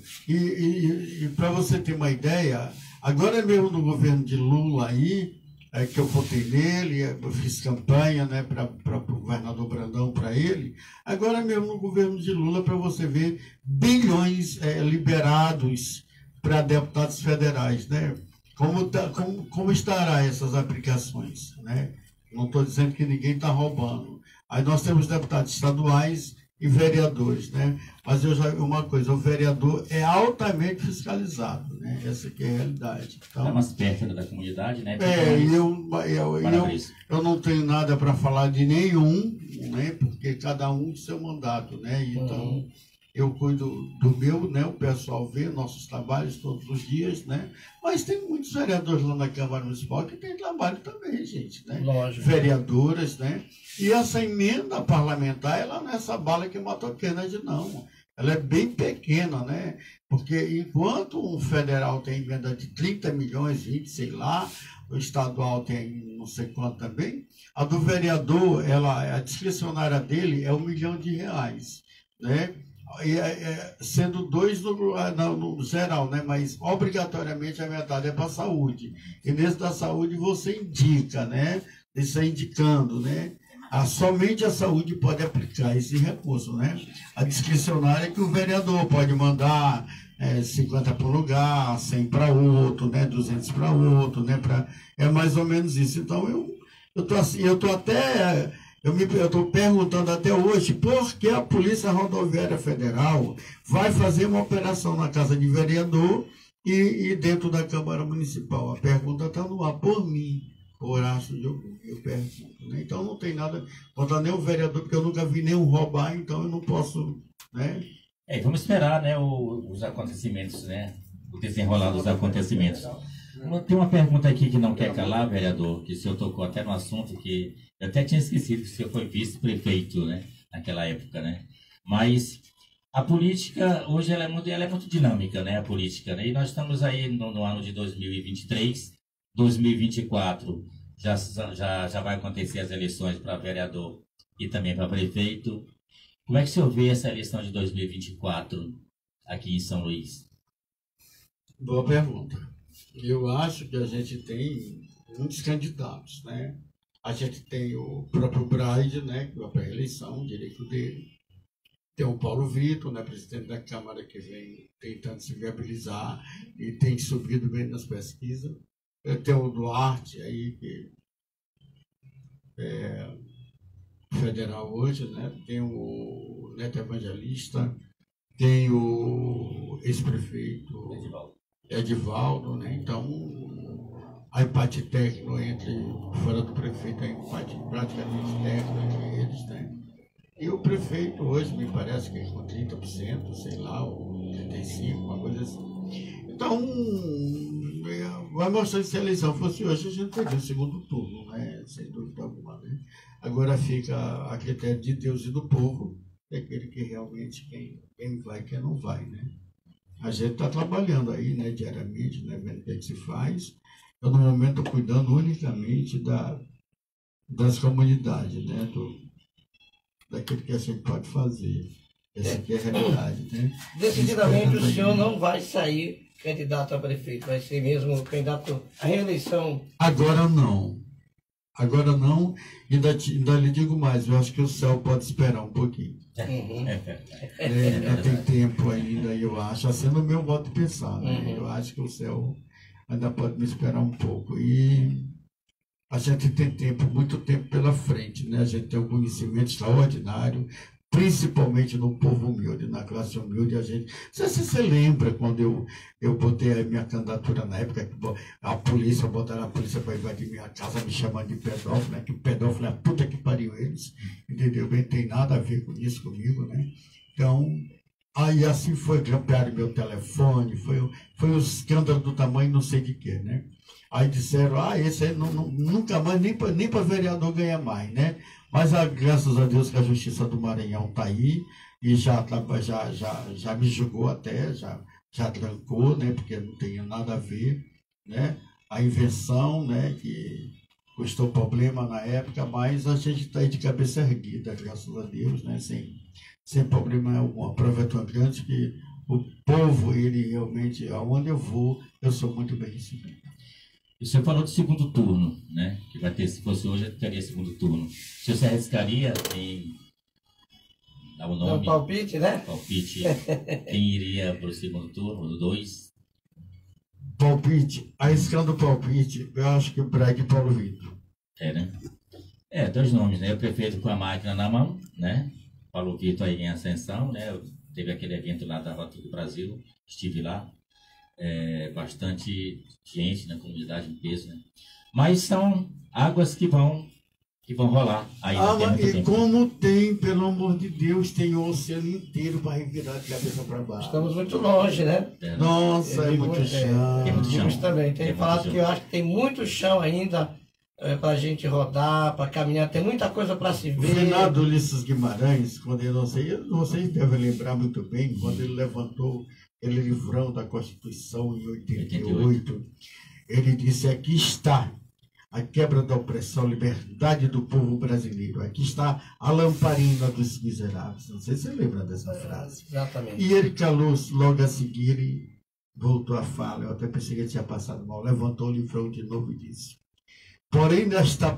para você ter uma ideia, agora mesmo no governo de Lula aí, que eu votei nele, eu fiz campanha, né, para o governador Brandão, para ele. Agora mesmo no governo de Lula, para você ver bilhões liberados para deputados federais, né? Como estará essas aplicações, né? Não estou dizendo que ninguém está roubando. Aí nós temos deputados estaduais e vereadores, né? Mas eu já vi uma coisa, o vereador é altamente fiscalizado, né? Essa aqui é a realidade. Então, é mais perto da comunidade, né? Eu não tenho nada para falar de nenhum, né? Porque cada um tem seu mandato, né? Então, eu cuido do meu, né? O pessoal vê nossos trabalhos todos os dias, né? Mas tem muitos vereadores lá na Câmara Municipal que tem trabalho também, gente, né? Lógico. Vereadoras, né? E essa emenda parlamentar, ela não é essa bala que matou Kennedy, não. Ela é bem pequena, né? Porque enquanto um federal tem emenda de 30 milhões, 20, sei lá, o estadual tem não sei quanto também, a do vereador, a discricionária dele é R$1 milhão, né? Sendo 2 no geral, né? Mas obrigatoriamente a metade é para a saúde. E nesse da saúde você indica, né? Isso é indicando, né? Somente a saúde pode aplicar esse recurso, né? A discricionária é que o vereador pode mandar 50 para um lugar, 100 para outro, né? 200 para outro, né? É mais ou menos isso. Então eu estou perguntando até hoje por que a Polícia Rodoviária Federal vai fazer uma operação na Casa de Vereador e dentro da Câmara Municipal. A pergunta está no ar por mim. Horácio de Ogum, eu pergunto, né? Então não tem nada contra nenhum vereador, porque eu nunca vi nenhum roubar, então eu não posso, né? Vamos esperar, né, os acontecimentos, né? O desenrolar dos acontecimentos. Tem uma pergunta aqui que não quer calar, vereador, que o senhor tocou até no assunto que eu até tinha esquecido que o senhor foi vice-prefeito, né? Naquela época, né? Mas a política, hoje, ela é muito dinâmica, né? A política, né? E nós estamos aí no ano de 2023, 2024 já vai acontecer as eleições para vereador e também para prefeito. Como é que o senhor vê essa eleição de 2024 aqui em São Luís? Boa pergunta. Eu acho que a gente tem muitos candidatos, né? A gente tem o próprio Braide, né, que vai para a reeleição, o direito dele. Tem o Paulo Vitor, né, presidente da Câmara, que vem tentando se viabilizar e tem subido bem nas pesquisas. Eu tenho o Duarte aí, que é federal hoje, né? Tem o Neto Evangelista, tem o ex-prefeito Edivaldo, né? Então, a empate técnico fora do prefeito, a empate praticamente técnico entre eles, né? E o prefeito hoje me parece que é com 30%, sei lá, ou 35%, uma coisa assim. Então, vai mostrar que se a eleição fosse hoje, a gente teria o segundo turno, né? Sem dúvida alguma, né? Agora fica a critério de Deus e do povo, é aquele que realmente quem vai e quem não vai, né? A gente está trabalhando aí, né, diariamente, né, vendo o que se faz. Eu, no momento, estou cuidando unicamente das comunidades, né? Daquilo que a gente pode fazer. Essa aqui é a realidade, né? Decididamente o senhor não vai sair candidato a prefeito, vai ser mesmo candidato à reeleição. Agora não. Agora não. Ainda lhe digo mais, eu acho que o céu pode esperar um pouquinho. Uhum. Ainda tem tempo ainda, eu acho, assim no meu modo de pensar, né? Eu acho que o céu ainda pode me esperar um pouco. E a gente tem tempo, muito tempo pela frente, né? A gente tem um conhecimento extraordinário, principalmente no povo humilde, na classe humilde. A gente, não sei se você lembra quando eu botei a minha candidatura na época, que botaram a polícia para invadir minha casa, me chamando de pedófilo, né? Que pedófilo é a puta que pariu eles, entendeu? Não tem nada a ver com isso comigo, né? Então, aí assim foi, grampearam meu telefone, foi um escândalo do tamanho não sei de quê, né? Aí disseram, esse aí nunca mais, nem para vereador ganha mais, né? Mas graças a Deus que a Justiça do Maranhão está aí e já me julgou até, já trancou, né? Porque não tem nada a ver, né? A invenção, né? Que custou problema na época, mas a gente está aí de cabeça erguida, graças a Deus, né? Sem problema algum. A prova é tão grande que o povo, ele realmente, aonde eu vou, eu sou muito bem recebido. E você falou do segundo turno, né? Que vai ter, se fosse hoje, teria segundo turno. Se você arriscaria em dar o nome... Um palpite, né? Palpite. Quem iria para o segundo turno? Os dois? Palpite. Arriscando o palpite, eu acho que o Braga e Paulo Vitor. Né? Dois nomes, né? O prefeito com a máquina na mão, né? Paulo Vitor aí em ascensão, né? Teve aquele evento lá da Rota do Brasil, estive lá. Bastante gente na comunidade em peso, né? Mas são águas que vão rolar aí. E como tem, pelo amor de Deus, tem o oceano inteiro para revirar de cabeça para baixo. Estamos muito longe, né? Nossa, é muito chão. Tem muito chão. Também. Tem falado que eu acho que tem muito chão ainda para a gente rodar, para caminhar, tem muita coisa para se ver. O finado Ulisses Guimarães, quando vocês devem lembrar muito bem, quando ele levantou ele livrão da Constituição em 88, ele disse, aqui está a quebra da opressão, liberdade do povo brasileiro, aqui está a lamparina dos miseráveis. Não sei se você lembra dessa frase. Exatamente. E ele calou logo a seguir e voltou a fala, eu até pensei que ele tinha passado mal, levantou o livrão de novo e disse, porém nesta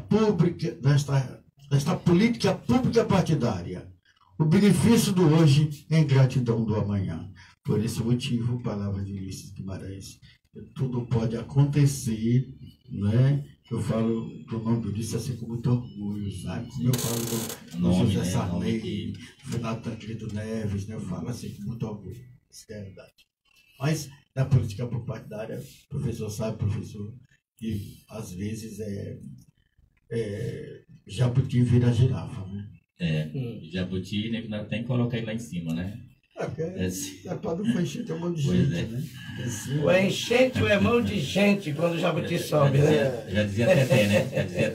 política pública partidária, o benefício do hoje é ingratidão do amanhã. Por esse motivo, palavra de Ulisses Guimarães, tudo pode acontecer, né? Eu falo do nome do Ulisses assim com muito orgulho, sabe? Como eu falo do José Sarney, do Fernando Tancredo Neves, né? Eu falo assim com muito orgulho, isso é verdade. Mas na política partidária, o professor sabe, professor, que às vezes jabuti vira girafa, né? Jabuti, né? Tem que colocar ele lá em cima, né? Para não enchente é mão de gente, né? O enchente é mão de gente quando o jabuti sobe, né? Já dizia Teté, né?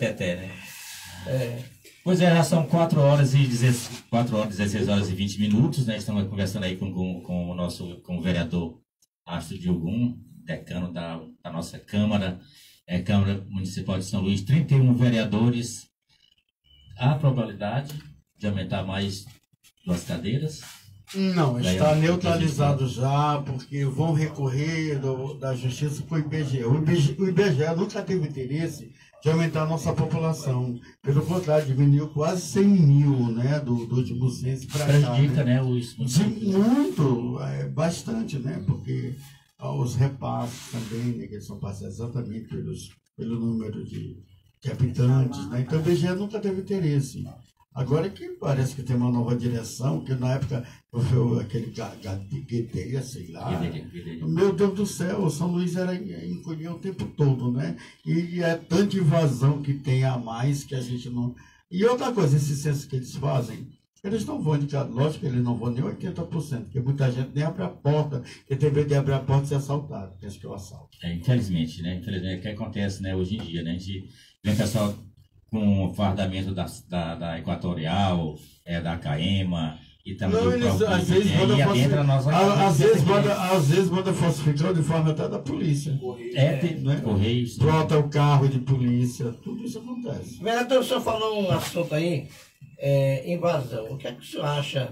Pois já são 4 horas e 16 horas e 20 minutos, né? Estamos conversando aí com o vereador Astro Diogum, decano da nossa Câmara, Câmara Municipal de São Luís, 31 vereadores. Há probabilidade de aumentar mais 2 cadeiras? Não, está neutralizado já, porque vão recorrer da justiça para o IBGE. O IBGE nunca teve interesse de aumentar a nossa população. Pelo contrário, diminuiu quase 100 mil, né, do último censo para cá. Prejudica, né? Muito, bastante, né, porque os repasses também, né, que eles são passados exatamente pelo número de habitantes, né, então o IBGE nunca teve interesse. Agora que parece que tem uma nova direção, que na época foi aquele Guedeia, sei lá. Meu Deus do céu, o São Luís era encolher o tempo todo, né? E é tanta invasão que tem a mais que a gente não... E outra coisa, esse censo que eles fazem, Eles não vão indicar, lógico que eles não vão nem 80%, porque muita gente nem abre a porta, porque tem medo de abrir a porta e ser assaltado, pensa que é o assalto. Infelizmente, né? Infelizmente, é o que acontece, né, hoje em dia, né? A gente vê o pessoal com o fardamento da Equatorial, da CAEMA, e também não, eles às vezes mandam falsificar o uniforme até da polícia. Né? Correios. Brota o carro de polícia, tudo isso acontece. Vereador, o senhor falou um assunto aí, invasão. O que é que o senhor acha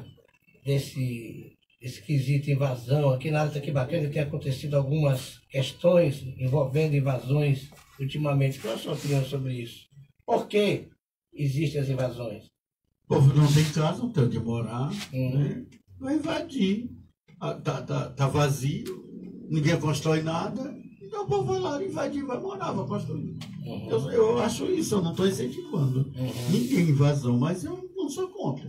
desse quesito invasão? Aqui na área de Itaquibacanga tem acontecido algumas questões envolvendo invasões ultimamente. Qual é a sua opinião sobre isso? Por que existem as invasões? O povo não tem casa, não tem onde morar, né? Vai invadir. Tá vazio, ninguém constrói nada, então o povo vai lá invadir, vai morar, vai construir. Eu acho isso, eu não estou incentivando ninguém invasão, mas eu não sou contra.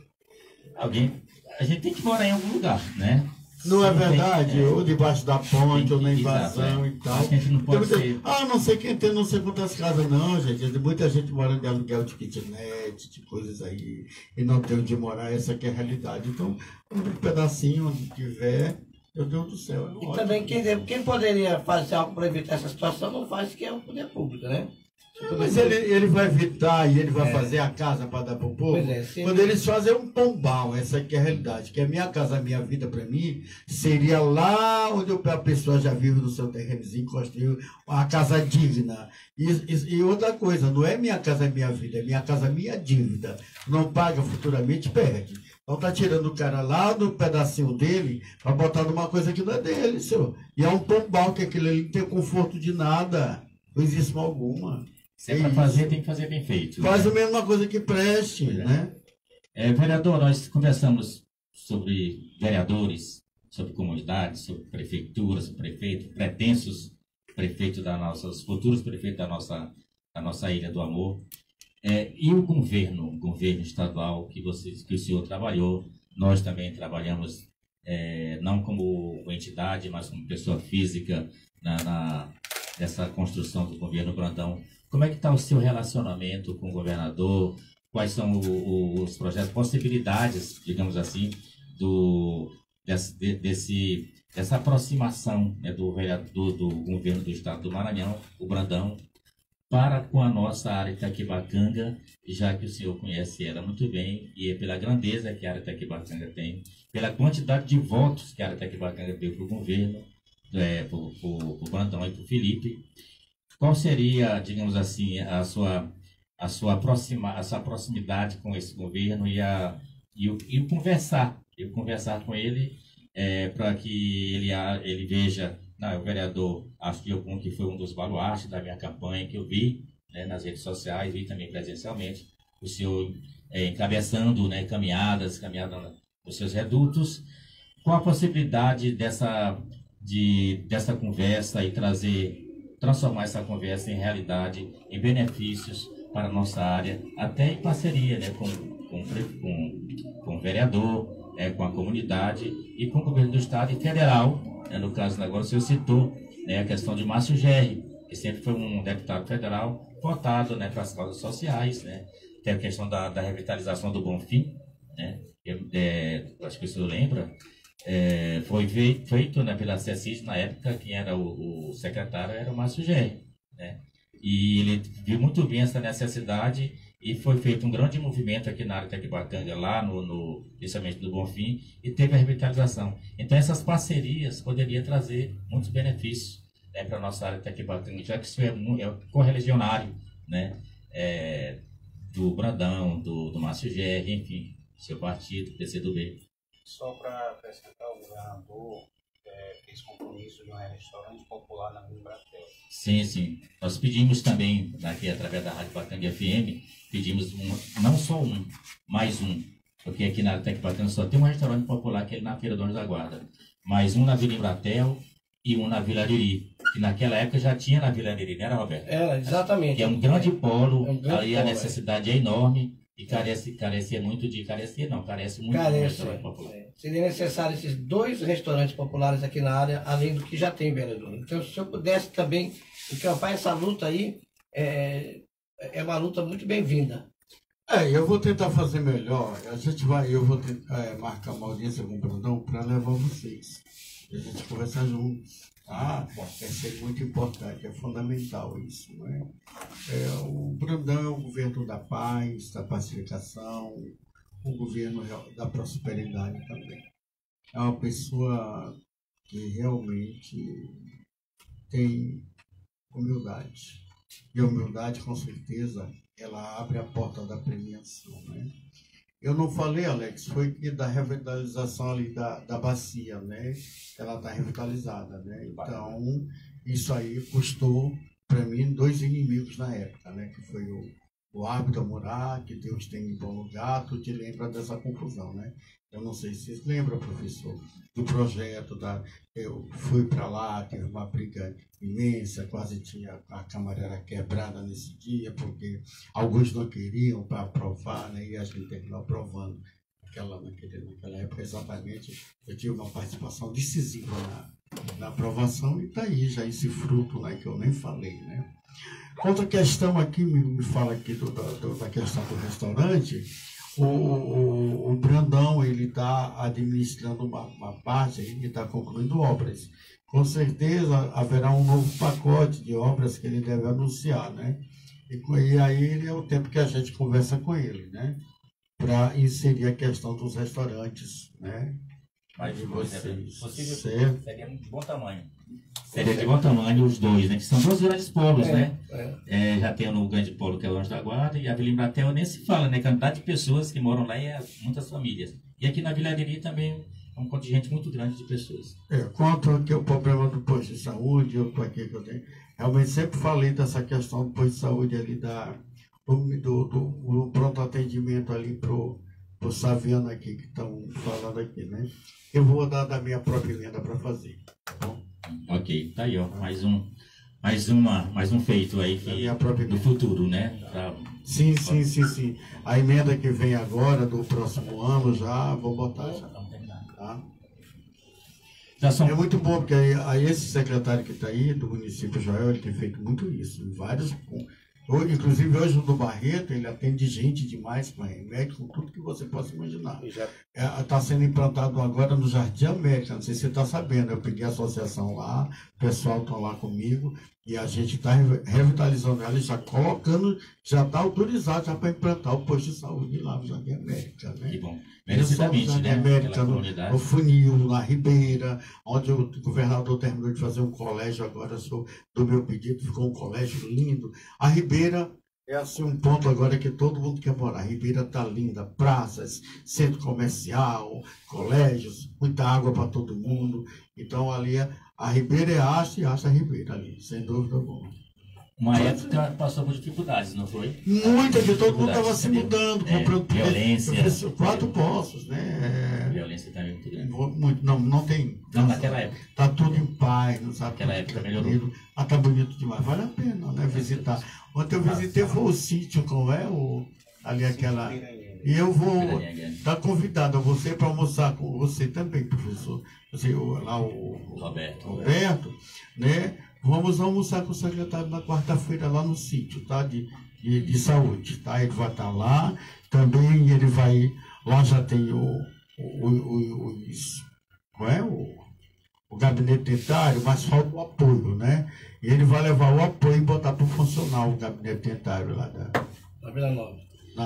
A gente tem que morar em algum lugar, né? Não é verdade? Ou debaixo da ponte, ou na invasão e tal. A gente não pode ser... não sei quem tem, não sei quantas casas não, gente. Tem muita gente morando de aluguel de kitnet, de coisas aí, e não tem onde morar, essa que é a realidade. Então, um pedacinho onde tiver, meu Deus do céu. E também quem poderia fazer algo para evitar essa situação não faz, que é o poder público, né? Mas ele vai evitar e ele vai fazer a casa para dar para o povo. Quando eles fazem um pombal, essa aqui é a realidade. Que a minha casa, a minha vida, para mim, seria lá onde a pessoa já vive no seu terrenozinho, construiu uma casa digna. E outra coisa, não é minha casa, é minha vida, é minha casa, minha dívida. Não paga futuramente, perde. Então tá tirando o cara lá do pedacinho dele para botar numa coisa que não é dele, senhor. E é um pombal, que aquilo ali não tem conforto de nada, não existe alguma. Se é para fazer, tem que fazer bem feito. Faz a mesma coisa que preste, né? Vereador, nós conversamos sobre vereadores, sobre comunidades, sobre prefeituras, sobre prefeitos, pretensos prefeitos os futuros prefeitos da nossa Ilha do Amor. E o governo estadual que o senhor trabalhou, nós também trabalhamos, não como entidade, mas como pessoa física nessa construção do governo Brandão. Como é que está o seu relacionamento com o governador? Quais são os projetos, possibilidades, digamos assim, dessa aproximação, né, do governo do estado do Maranhão, o Brandão, para com a nossa área de Itaquibacanga, já que o senhor conhece ela muito bem, e é pela grandeza que a área de Itaquibacanga tem, pela quantidade de votos que a área de Itaquibacanga deu para o governo, para o Brandão e para o Felipe. Qual seria, digamos assim, a sua proximidade com esse governo e conversar com ele, para que ele veja, o vereador Asfiocon, que foi um dos baluartes da minha campanha, que eu vi, né, nas redes sociais, vi também presencialmente, o senhor encabeçando, né, caminhadas nos seus redutos. Qual a possibilidade dessa conversa e transformar essa conversa em realidade, em benefícios para a nossa área, até em parceria, né, com o vereador, com a comunidade e com o governo do estado e federal, né, no caso agora o senhor citou, né, a questão de Márcio Gerri, que sempre foi um deputado federal votado, né, para as causas sociais, né, tem a questão da revitalização do Bonfim, né, acho que o senhor lembra. Foi feito, né, pela CECIS, na época, quem era o secretário era o Márcio Gerri, né? E ele viu muito bem essa necessidade e foi feito um grande movimento aqui na área de Itaquibacanga, lá principalmente do Bonfim, e teve a revitalização. Então essas parcerias poderiam trazer muitos benefícios, né, para a nossa área de Itaquibacanga, já que isso é correligionário, né, do Brandão, do Márcio Gerri, enfim, seu partido, PCdoB. Só para acrescentar, o governador fez compromisso de um restaurante popular na Vila Bratel. Sim. Nós pedimos também, aqui através da Rádio Bacanga FM, pedimos não só mais um, porque aqui na Itaquibacanga só tem um restaurante popular, que é na Feira Donos da Guarda, mas um na Vila Embratel e um na Vila Ariri, que naquela época já tinha na Vila Ariri, não era, Roberto? Era, exatamente. Que é um grande polo, ali a necessidade é enorme. E carece muito de restaurante popular. Seria necessário esses 2 restaurantes populares aqui na área, além do que já tem, vereador. Então, se eu pudesse também encampar essa luta aí, é uma luta muito bem-vinda. Eu vou tentar fazer melhor. Eu vou tentar, marcar uma audiência com o Brandão para levar vocês. A gente conversar juntos. Isso é muito importante, é fundamental isso, não é? O Brandão é o governo da paz, da pacificação, o governo da prosperidade também. É uma pessoa que realmente tem humildade. E a humildade, com certeza, ela abre a porta da premiação, né? Eu não falei, Alex, foi que da revitalização ali da bacia, né? Ela está revitalizada, né? Então, isso aí custou, para mim, 2 inimigos na época, né? Que foi o hábito a morar, que Deus tem em bom lugar, tu te lembra dessa confusão, né? Eu não sei se vocês lembram, professor, do projeto, eu fui para lá, teve uma briga imensa, quase tinha a Câmara era quebrada nesse dia, porque alguns não queriam para aprovar, né? E a gente terminou aprovando. Naquela época, exatamente, eu tive uma participação decisiva na aprovação, e está aí já esse fruto, né, que eu nem falei, né? Outra questão aqui, me fala aqui da questão do restaurante. O Brandão, ele está administrando uma parte, ele está concluindo obras. Com certeza haverá um novo pacote de obras que ele deve anunciar, né? E aí é o tempo que a gente conversa com ele, né? Para inserir a questão dos restaurantes, né? Mas possível, certo? seria de bom tamanho. Seria de bom tamanho os dois, né? Que são 2 grandes polos, né? Já tem o grande polo que é o Anjo da Guarda, e a Vila Embratel nem se fala, né? Quantidade de pessoas que moram lá e muitas famílias. E aqui na Vilareria também é um contingente muito grande de pessoas. Quanto aqui o problema do posto de saúde, aqui que eu tenho, realmente sempre falei dessa questão do posto de saúde ali, do pronto atendimento ali pro Saviano aqui, que estão falando aqui, né? Eu vou dar da minha própria emenda para fazer, tá bom? Ok, tá aí, ó, mais um feito aí do futuro, né? Sim. A emenda que vem agora, do próximo ano, já vou botar já. Tá? É muito bom, porque aí esse secretário que está aí, do município Joel, ele tem feito muito isso, em vários pontos. Inclusive, hoje no Barreto, ele atende gente demais com remédio, com tudo que você possa imaginar. Está sendo implantado agora no Jardim América, não sei se você está sabendo, eu peguei a associação lá, o pessoal está lá comigo, e a gente está revitalizando ela e já colocando, já está autorizado já para implantar o posto de saúde lá no Jardim América, né? Que bom. Merecidamente, né? América, no Funil, na Ribeira, onde o governador terminou de fazer um colégio agora, do meu pedido, ficou um colégio lindo. A Ribeira é assim um ponto agora que todo mundo quer morar. A Ribeira está linda, praças, centro comercial, colégios, muita água para todo mundo. Então ali a Ribeira é Haste e Haste é Ribeira ali, sem dúvida alguma. Uma época passou por dificuldades, não foi? Muita, que todo mundo estava se mudando, comprando violência. 4 postos, né? Violência também muito grande. Muito, não tem. Não, naquela época. Está tudo em paz, não sabe? Naquela época melhorou. Está bonito demais, vale a pena, né? Visitar. Ontem eu visitei, foi o sítio, como é? Ali aquela. E eu vou estar convidado a você para almoçar com você também, professor. Você, lá o Roberto, né? Vamos almoçar com o secretário na quarta-feira lá no sítio, tá? De saúde, tá? Ele vai estar lá, também ele vai, lá já tem o gabinete dentário, mas falta o apoio, né? E ele vai levar o apoio e botar para funcionar o gabinete dentário lá na Vila Nova.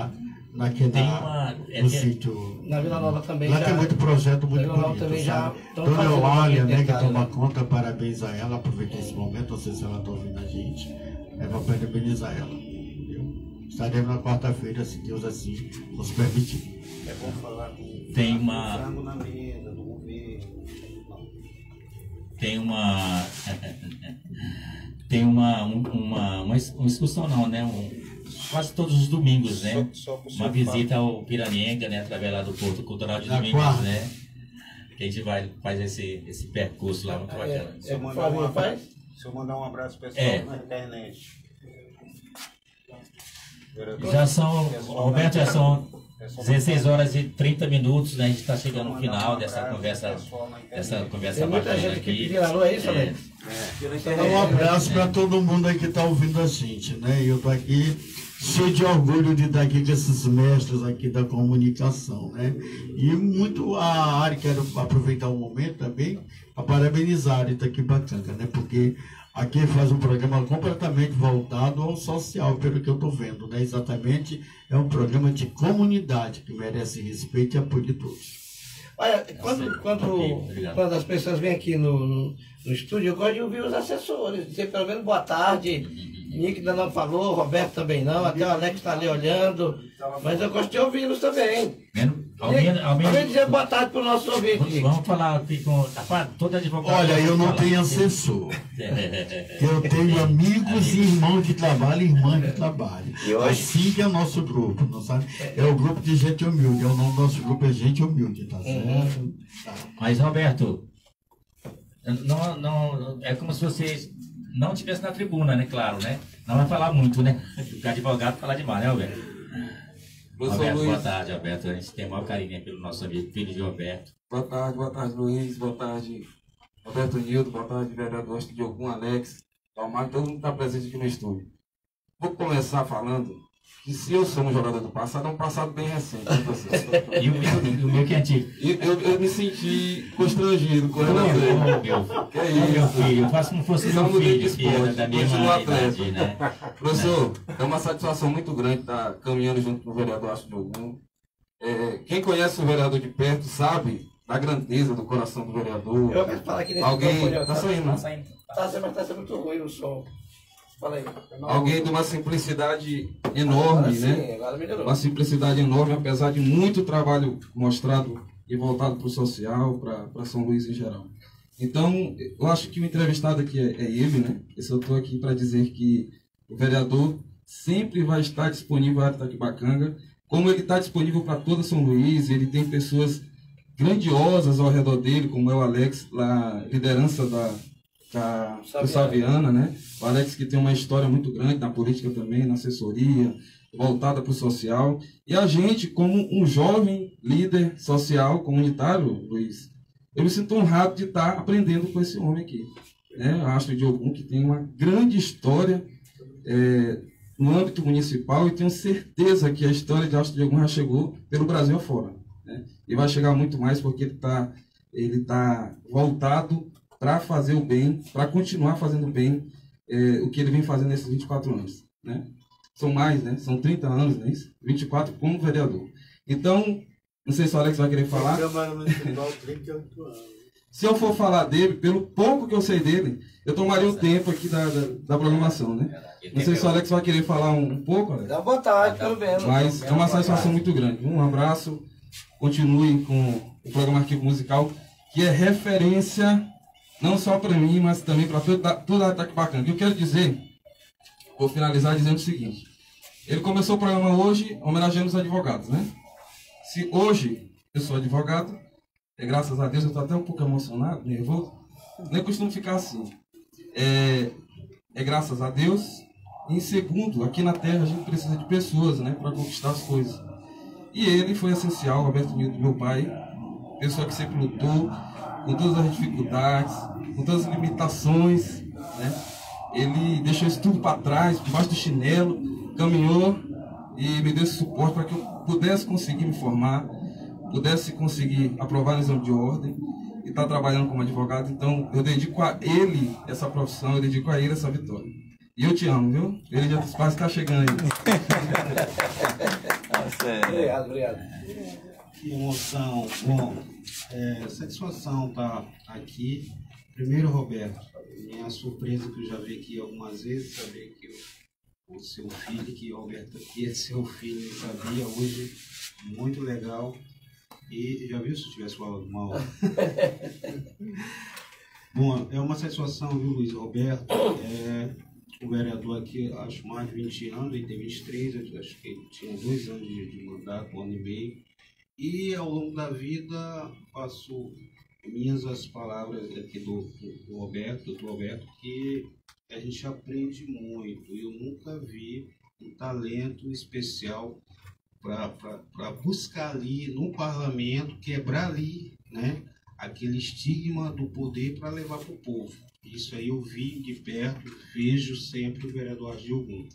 No sítio. Na Vila Nova também. Lá tem muito projeto muito bonito. Também Dona Eulália, né, que toma conta, parabéns a ela, aproveitei esse momento, não sei se ela está ouvindo a gente, para parabenizar ela. Entendeu? Estaremos na quarta-feira, se Deus assim nos permitir. É bom falar do frango na mesa, do governo. Tem uma excursão, não, né? Quase todos os domingos, né? Uma visita ao Piranhenga, né? Através lá do Porto Cultural de Domingos, né? Que a gente faz esse percurso lá, muito bacana. Se eu mandar um abraço pessoal na internet. Roberto, já são 16 horas e 30 minutos, né? A gente está chegando no final dessa conversa Tem muita gente que pediu alô, é isso, Alex? Um abraço para todo mundo aí que está ouvindo a gente, né? E eu estou aqui cheio de orgulho de estar aqui com esses mestres aqui da comunicação, né? E muito a área, quero aproveitar o momento também para parabenizar a área Itaquibacanga, né? Porque aqui faz um programa completamente voltado ao social, pelo que eu estou vendo, né? Exatamente, é um programa de comunidade que merece respeito e apoio de todos. Olha, quando as pessoas vêm aqui no estúdio, eu gosto de ouvir os assessores, dizer pelo menos boa tarde. Nick ainda não falou, Roberto também não, até o Alex está ali olhando, mas eu gosto de ouvi-los também. Ao menos dizer boa tarde para o nosso ouvinte. Vamos falar aqui com toda advogada. Olha, eu não tenho assessor. Eu tenho amigos e irmãos de trabalho e irmãs de trabalho. Assim que é o nosso grupo, não sabe? É o grupo de gente humilde. O nome do nosso grupo é Gente Humilde, tá certo? Mas, Roberto, não, é como se vocês não estivessem na tribuna, né? Claro, né? Não vai falar muito, né? Porque advogado fala demais, né, Roberto? Alberto, boa tarde, Alberto. A gente tem o maior carinho pelo nosso amigo, filho de Roberto. Boa tarde, Luiz. Boa tarde, Roberto Nildo. Boa tarde, vereador de algum Alex, Palmar, todo mundo está presente aqui no estúdio. Vou começar falando que se eu sou um jogador do passado, é um passado bem recente. E o meu que é antigo. Eu me senti constrangido com relação a ele. Que é isso? Meu filho, eu faço como fosse meu filho, que era da mesma idade, né? Professor, é uma satisfação muito grande estar caminhando junto com o vereador Astro de Ogum. Quem conhece o vereador de perto sabe da grandeza do coração do vereador. Eu quero falar aqui nesse Alguém está saindo, mas está sendo muito ruim o som. Fala aí. Alguém de uma simplicidade enorme, sim, né? Agora melhorou. Uma simplicidade enorme, apesar de muito trabalho mostrado e voltado para o social, para São Luís em geral. Então, eu acho que o entrevistado aqui é ele, né? Eu estou aqui para dizer que o vereador sempre vai estar disponível à Itaquibacanga, como ele está disponível para toda São Luís. Ele tem pessoas grandiosas ao redor dele, como é o Alex, a liderança do Saviana, né? O Alex, que tem uma história muito grande na política também, na assessoria, voltada para o social. E a gente, como um jovem líder social comunitário, Luiz, eu me sinto honrado de estar aprendendo com esse homem aqui, né? Astro de Ogum, que tem uma grande história no âmbito municipal, e tenho certeza que a história de Astro de Ogum já chegou pelo Brasil afora, né? E vai chegar muito mais, porque ele tá voltado para fazer o bem, para continuar fazendo bem o que ele vem fazendo nesses 24 anos, né? São mais, né? São 30 anos, não é isso? 24 como vereador. Então, não sei se o Alex vai querer falar. Se eu for falar dele, pelo pouco que eu sei dele, eu tomaria o tempo aqui da programação, né? Não sei se o Alex vai querer falar um pouco, Alex. Dá boa tarde, pelo menos. Mas é uma satisfação muito grande. Um abraço, continue com o programa Arquivo Musical, que é referência não só para mim, mas também para toda a Itaquibacanga. O que eu quero dizer, vou finalizar dizendo o seguinte: ele começou o programa hoje homenageando os advogados, né? Se hoje eu sou advogado, graças a Deus, eu estou até um pouco emocionado, nervoso, nem costumo ficar assim. É graças a Deus. E em segundo, aqui na Terra a gente precisa de pessoas, né, para conquistar as coisas. E ele foi essencial, Roberto Nildo, meu pai, pessoa que sempre lutou com todas as dificuldades, com todas as limitações, né? Ele deixou isso tudo para trás, debaixo do chinelo, caminhou e me deu esse suporte para que eu pudesse conseguir me formar, pudesse conseguir aprovar no exame de ordem e estar trabalhando como advogado. Então, eu dedico a ele essa profissão, eu dedico a ele essa vitória. E eu te amo, viu? Ele já quase está chegando aí. Obrigado. Que emoção. Bom, satisfação estar aqui. Primeiro, Roberto, minha surpresa que eu já vi aqui algumas vezes, saber que o seu filho, que o Roberto aqui é seu filho, eu sabia hoje, muito legal. E já viu se eu tivesse falado mal? Bom, é uma satisfação, viu, Luiz Roberto? O vereador aqui, acho mais de 20 anos, ele tem 23, eu acho que ele tinha 2 anos de mandato, 1 ano e meio. E ao longo da vida faço minhas as palavras aqui do Roberto, doutor Roberto, que a gente aprende muito. Eu nunca vi um talento especial para buscar ali no parlamento, quebrar ali, né, aquele estigma do poder para levar para o povo. Isso aí eu vi de perto, vejo sempre o vereador Astro de Ogum.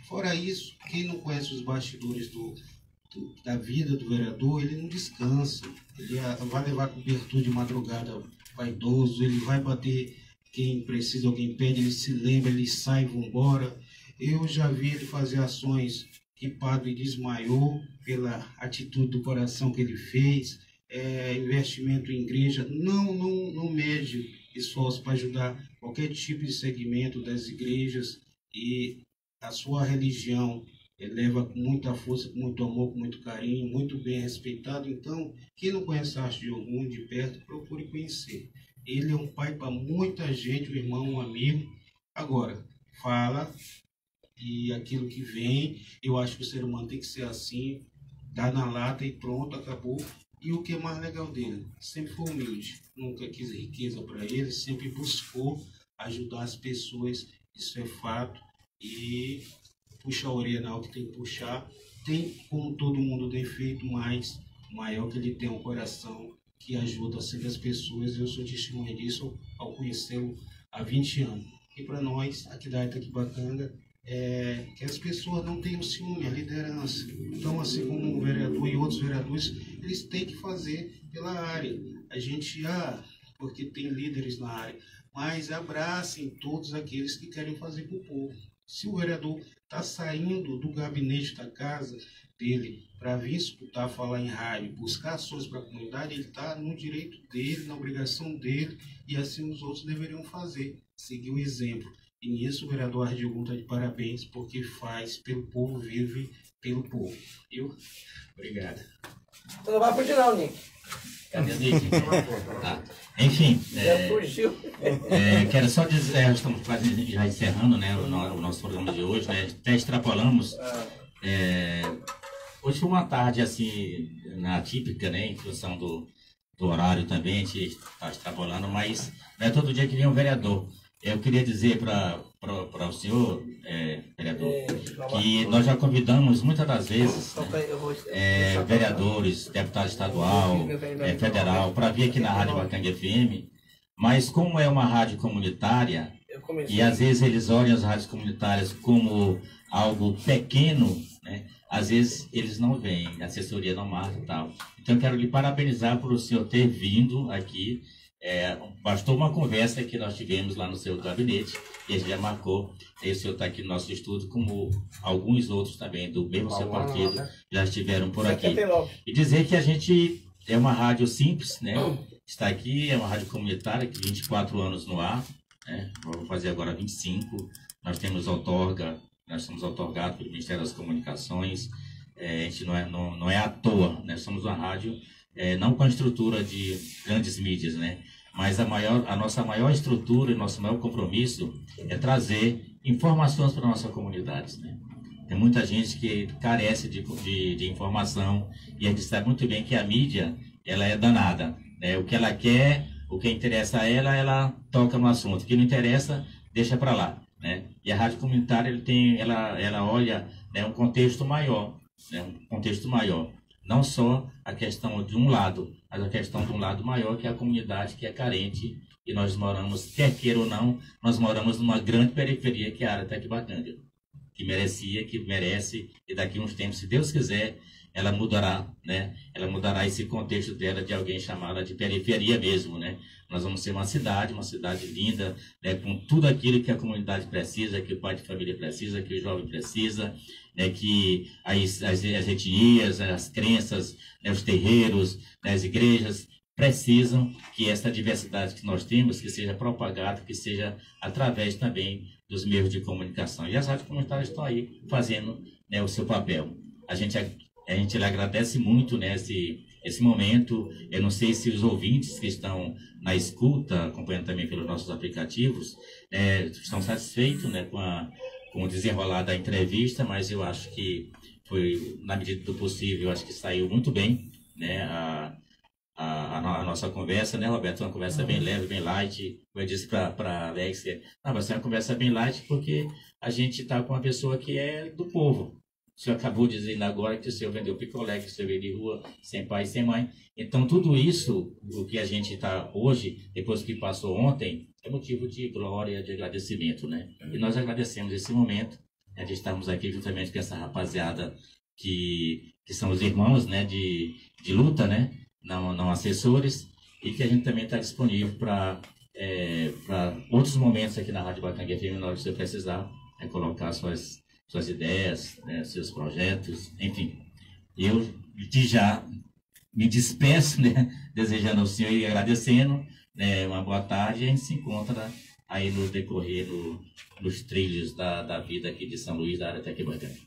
Fora isso, quem não conhece os bastidores da vida do vereador, ele não descansa. Ele vai levar cobertura de madrugada para idoso, ele vai bater quem precisa, alguém pede, ele se lembra, ele sai e vai embora. Eu já vi ele fazer ações que padre desmaiou pela atitude do coração que ele fez, investimento em igreja, não mede esforço para ajudar qualquer tipo de segmento das igrejas, e a sua religião leva com muita força, com muito amor, com muito carinho, muito bem respeitado. Então, quem não conhece a arte de Ogum de perto, procure conhecer. Ele é um pai para muita gente, um irmão, um amigo. Agora, fala, e aquilo que vem, eu acho que o ser humano tem que ser assim, dá na lata e pronto, acabou. E o que é mais legal dele? Sempre foi humilde, nunca quis riqueza para ele, sempre buscou ajudar as pessoas, isso é fato. E puxa a orelha na hora que tem que puxar. Tem, como todo mundo tem feito, mas maior que ele tem um coração que ajuda sempre as pessoas. Eu sou testemunha disso ao conhecê-lo há 20 anos. E para nós, aqui da Itaquibacanga, que as pessoas não tenham ciúme, a liderança. Então, assim como o vereador e outros vereadores, eles têm que fazer pela área. A gente, porque tem líderes na área, mas abracem todos aqueles que querem fazer para o povo. Se o vereador está saindo do gabinete da casa dele para vir escutar, falar em rádio, buscar ações para a comunidade, ele está no direito dele, na obrigação dele, e assim os outros deveriam fazer, seguir o exemplo. E nisso o vereador Ardil Ogum está de parabéns, porque faz pelo povo, vive pelo povo. Obrigado. Você não vai fugir não, Nick. Cadê o Nick? Tá. Enfim, quero só dizer, estamos quase já encerrando, né, o nosso programa de hoje, né, até extrapolamos. Hoje foi uma tarde assim, atípica, né, em função do horário também, a gente está extrapolando, mas não é todo dia que vem um vereador. Eu queria dizer para o senhor, vereador, que nós já convidamos muitas das vezes vereadores, deputado estadual, federal, para vir aqui na Rádio Bacanga FM, mas como é uma rádio comunitária, e às vezes eles olham as rádios comunitárias como algo pequeno, né? Às vezes eles não vêm, a assessoria não marca e tal. Então eu quero lhe parabenizar por o senhor ter vindo aqui. Bastou uma conversa que nós tivemos lá no seu gabinete e a gente já marcou. E o senhor está aqui no nosso estúdio, como alguns outros também do mesmo seu partido já estiveram por aqui. E dizer que a gente é uma rádio simples, né? Está aqui, é uma rádio comunitária, que 24 anos no ar, né? Vamos fazer agora 25. Nós temos outorga, nós somos outorgados pelo Ministério das Comunicações. A gente não é à toa, né? Somos uma rádio não com a estrutura de grandes mídias, né? Mas a nossa maior estrutura e nosso maior compromisso é trazer informações para a nossa comunidade, né? Tem muita gente que carece de informação, e a gente sabe muito bem que a mídia, ela é danada, né? O que ela quer, o que interessa a ela toca no assunto. O que não interessa, deixa para lá, né? E a rádio comunitária, ela olha, né, um contexto maior, né? Um contexto maior. Não só a questão de um lado, mas a questão de um lado maior, que é a comunidade que é carente. E nós moramos, quer queira ou não, nós moramos numa grande periferia, que é a área da Itaquibacanga, que merece, e daqui a uns tempos, se Deus quiser, ela mudará, né? Ela mudará esse contexto dela de alguém chamá-la de periferia mesmo, né? Nós vamos ser uma cidade linda, né? Com tudo aquilo que a comunidade precisa, que o pai de família precisa, que o jovem precisa, né? Que as etnias, as crenças, né? Os terreiros, né? As igrejas precisam que essa diversidade que nós temos, que seja propagada, que seja através também dos meios de comunicação. E as rádios comunitárias estão aí fazendo, né, o seu papel. A gente lhe agradece muito, né, esse momento. Eu não sei se os ouvintes que estão na escuta, acompanhando também pelos nossos aplicativos, estão satisfeitos, né, com o desenrolar da entrevista, mas eu acho que foi, na medida do possível, eu acho que saiu muito bem, né, a nossa conversa, né, Roberto? Uma conversa bem leve, bem light. Eu disse para Alex, vai ser uma conversa bem light, porque a gente está com uma pessoa que é do povo. O senhor acabou dizendo agora que o senhor vendeu picolé, que o senhor veio de rua, sem pai e sem mãe. Então, tudo isso, o que a gente está hoje, depois que passou ontem, é motivo de glória, de agradecimento, né? E nós agradecemos esse momento, né, de estarmos aqui juntamente com essa rapaziada que são os irmãos, né, de luta, né, não assessores, e que a gente também está disponível para outros momentos aqui na Rádio Bacanga FM, na hora que você precisar, colocar suas ideias, né, seus projetos, enfim. Eu de já me despeço, né, desejando ao senhor e agradecendo, né, uma boa tarde, e a gente se encontra aí no decorrer dos trilhos da vida aqui de São Luís, da área Tecbacanga.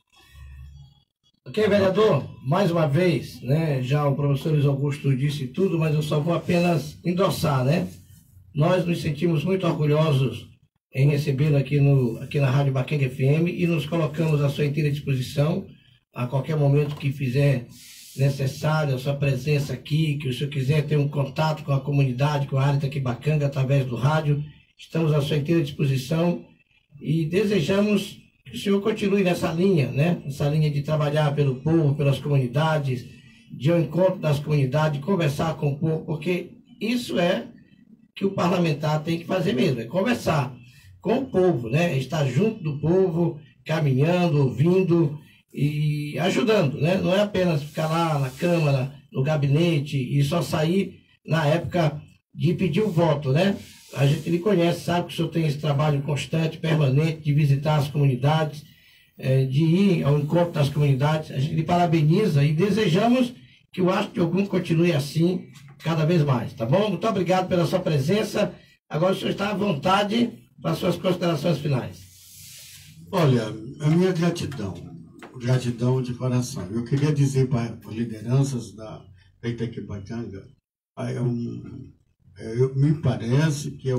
Ok, vereador, mais uma vez, né, já o professor Luiz Augusto disse tudo, mas eu só vou apenas endossar, né? Nós nos sentimos muito orgulhosos em recebê-lo aqui na Rádio Bacanga FM e nos colocamos à sua inteira disposição a qualquer momento que fizer necessário a sua presença aqui, que o senhor quiser ter um contato com a comunidade, com a área Tecbacanga através do rádio, estamos à sua inteira disposição e desejamos que o senhor continue nessa linha, né? Essa linha de trabalhar pelo povo, pelas comunidades, de ir ao encontro das comunidades, de conversar com o povo, porque isso é que o parlamentar tem que fazer mesmo, é conversar com o povo, né? Estar junto do povo, caminhando, ouvindo e ajudando, né? Não é apenas ficar lá na Câmara, no gabinete e só sair na época de pedir o voto, né? A gente lhe conhece, sabe que o senhor tem esse trabalho constante, permanente, de visitar as comunidades, de ir ao encontro das comunidades. A gente lhe parabeniza e desejamos que o Astro de Ogum continue assim cada vez mais, tá bom? Muito obrigado pela sua presença. Agora o senhor está à vontade para as suas considerações finais. Olha, a minha gratidão de coração. Eu queria dizer para as lideranças da Tecbacanga, me parece que é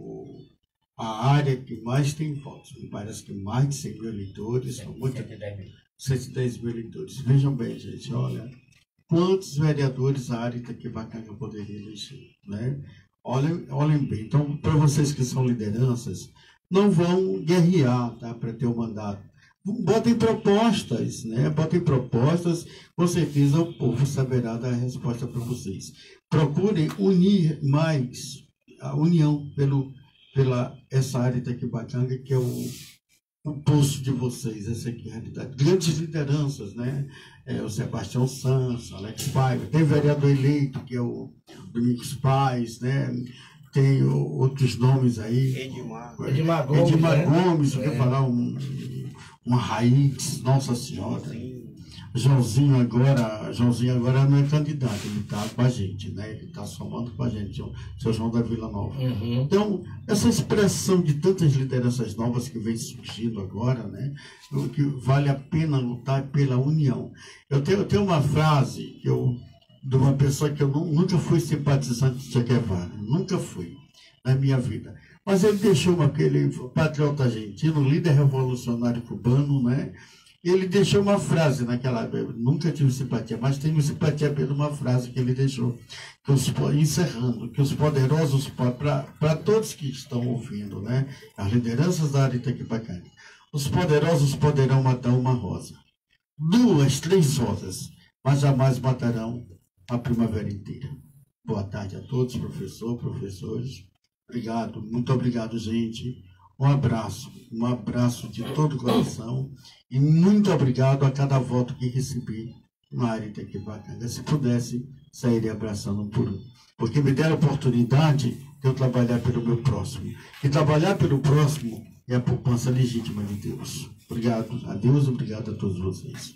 a área que mais tem votos. Me parece que mais de 100 mil eleitores, 110 mil eleitores. Vejam bem, gente, olha, quantos vereadores a área Tecbacanga poderia eleger, né? Olhem bem. Então, para vocês que são lideranças, não vão guerrear, tá, para ter o mandato. Botem propostas, né? Botem propostas, com certeza o povo saberá dar a resposta para vocês. Procurem unir mais, a união pela essa área de Tecbacanga, que é o posto de vocês, essa aqui é a realidade. Grandes lideranças, né? O Sebastião Santos, Alex Paiva, tem vereador eleito, que é o Domingos Paz, né? Tem outros nomes aí. Edmar Gomes, eu quero falar uma raiz, Nossa Senhora. Joãozinho agora não é candidato, ele está com a gente, né? Ele está somando com a gente, o seu João da Vila Nova. Uhum. Então, essa expressão de tantas lideranças novas que vem surgindo agora, né? O que vale a pena lutar pela união. Eu tenho uma frase de uma pessoa que eu nunca fui simpatizante de Che Guevara, nunca fui na minha vida. Mas ele deixou aquele patriota argentino, líder revolucionário cubano, né? E ele deixou uma frase naquela... Eu nunca tive simpatia, mas tenho simpatia pela uma frase que ele deixou, encerrando, que os poderosos, para todos que estão ouvindo, né? As lideranças da área Tecbacanga, os poderosos poderão matar uma rosa, 2, 3 rosas, mas jamais matarão a primavera inteira. Boa tarde a todos, professores. Obrigado, muito obrigado, gente. Um abraço de todo o coração e muito obrigado a cada voto que recebi na área de Tecbacanga. Se pudesse, sairia abraçando um por um, porque me deram a oportunidade de eu trabalhar pelo meu próximo. E trabalhar pelo próximo é a poupança legítima de Deus. Obrigado a Deus, obrigado a todos vocês.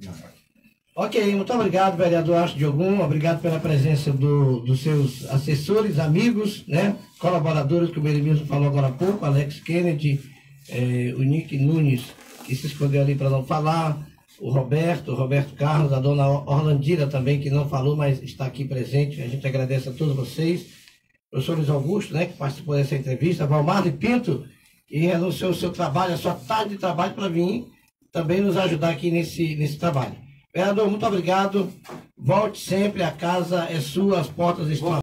Ok, muito obrigado, vereador Astro de Ogum, obrigado pela presença dos seus assessores, amigos, né, colaboradores, como ele mesmo falou agora há pouco, Alex Kennedy, o Nick Nunes, que se escondeu ali para não falar, o Roberto Carlos, a dona Orlandira também, que não falou, mas está aqui presente, a gente agradece a todos vocês, o professor Luiz Augusto, né, que participou dessa entrevista, Valmarle Pinto, que renunciou o seu trabalho, a sua tarde de trabalho para vir também nos ajudar aqui nesse trabalho. Vereador, muito obrigado. Volte sempre, a casa é sua, as portas estão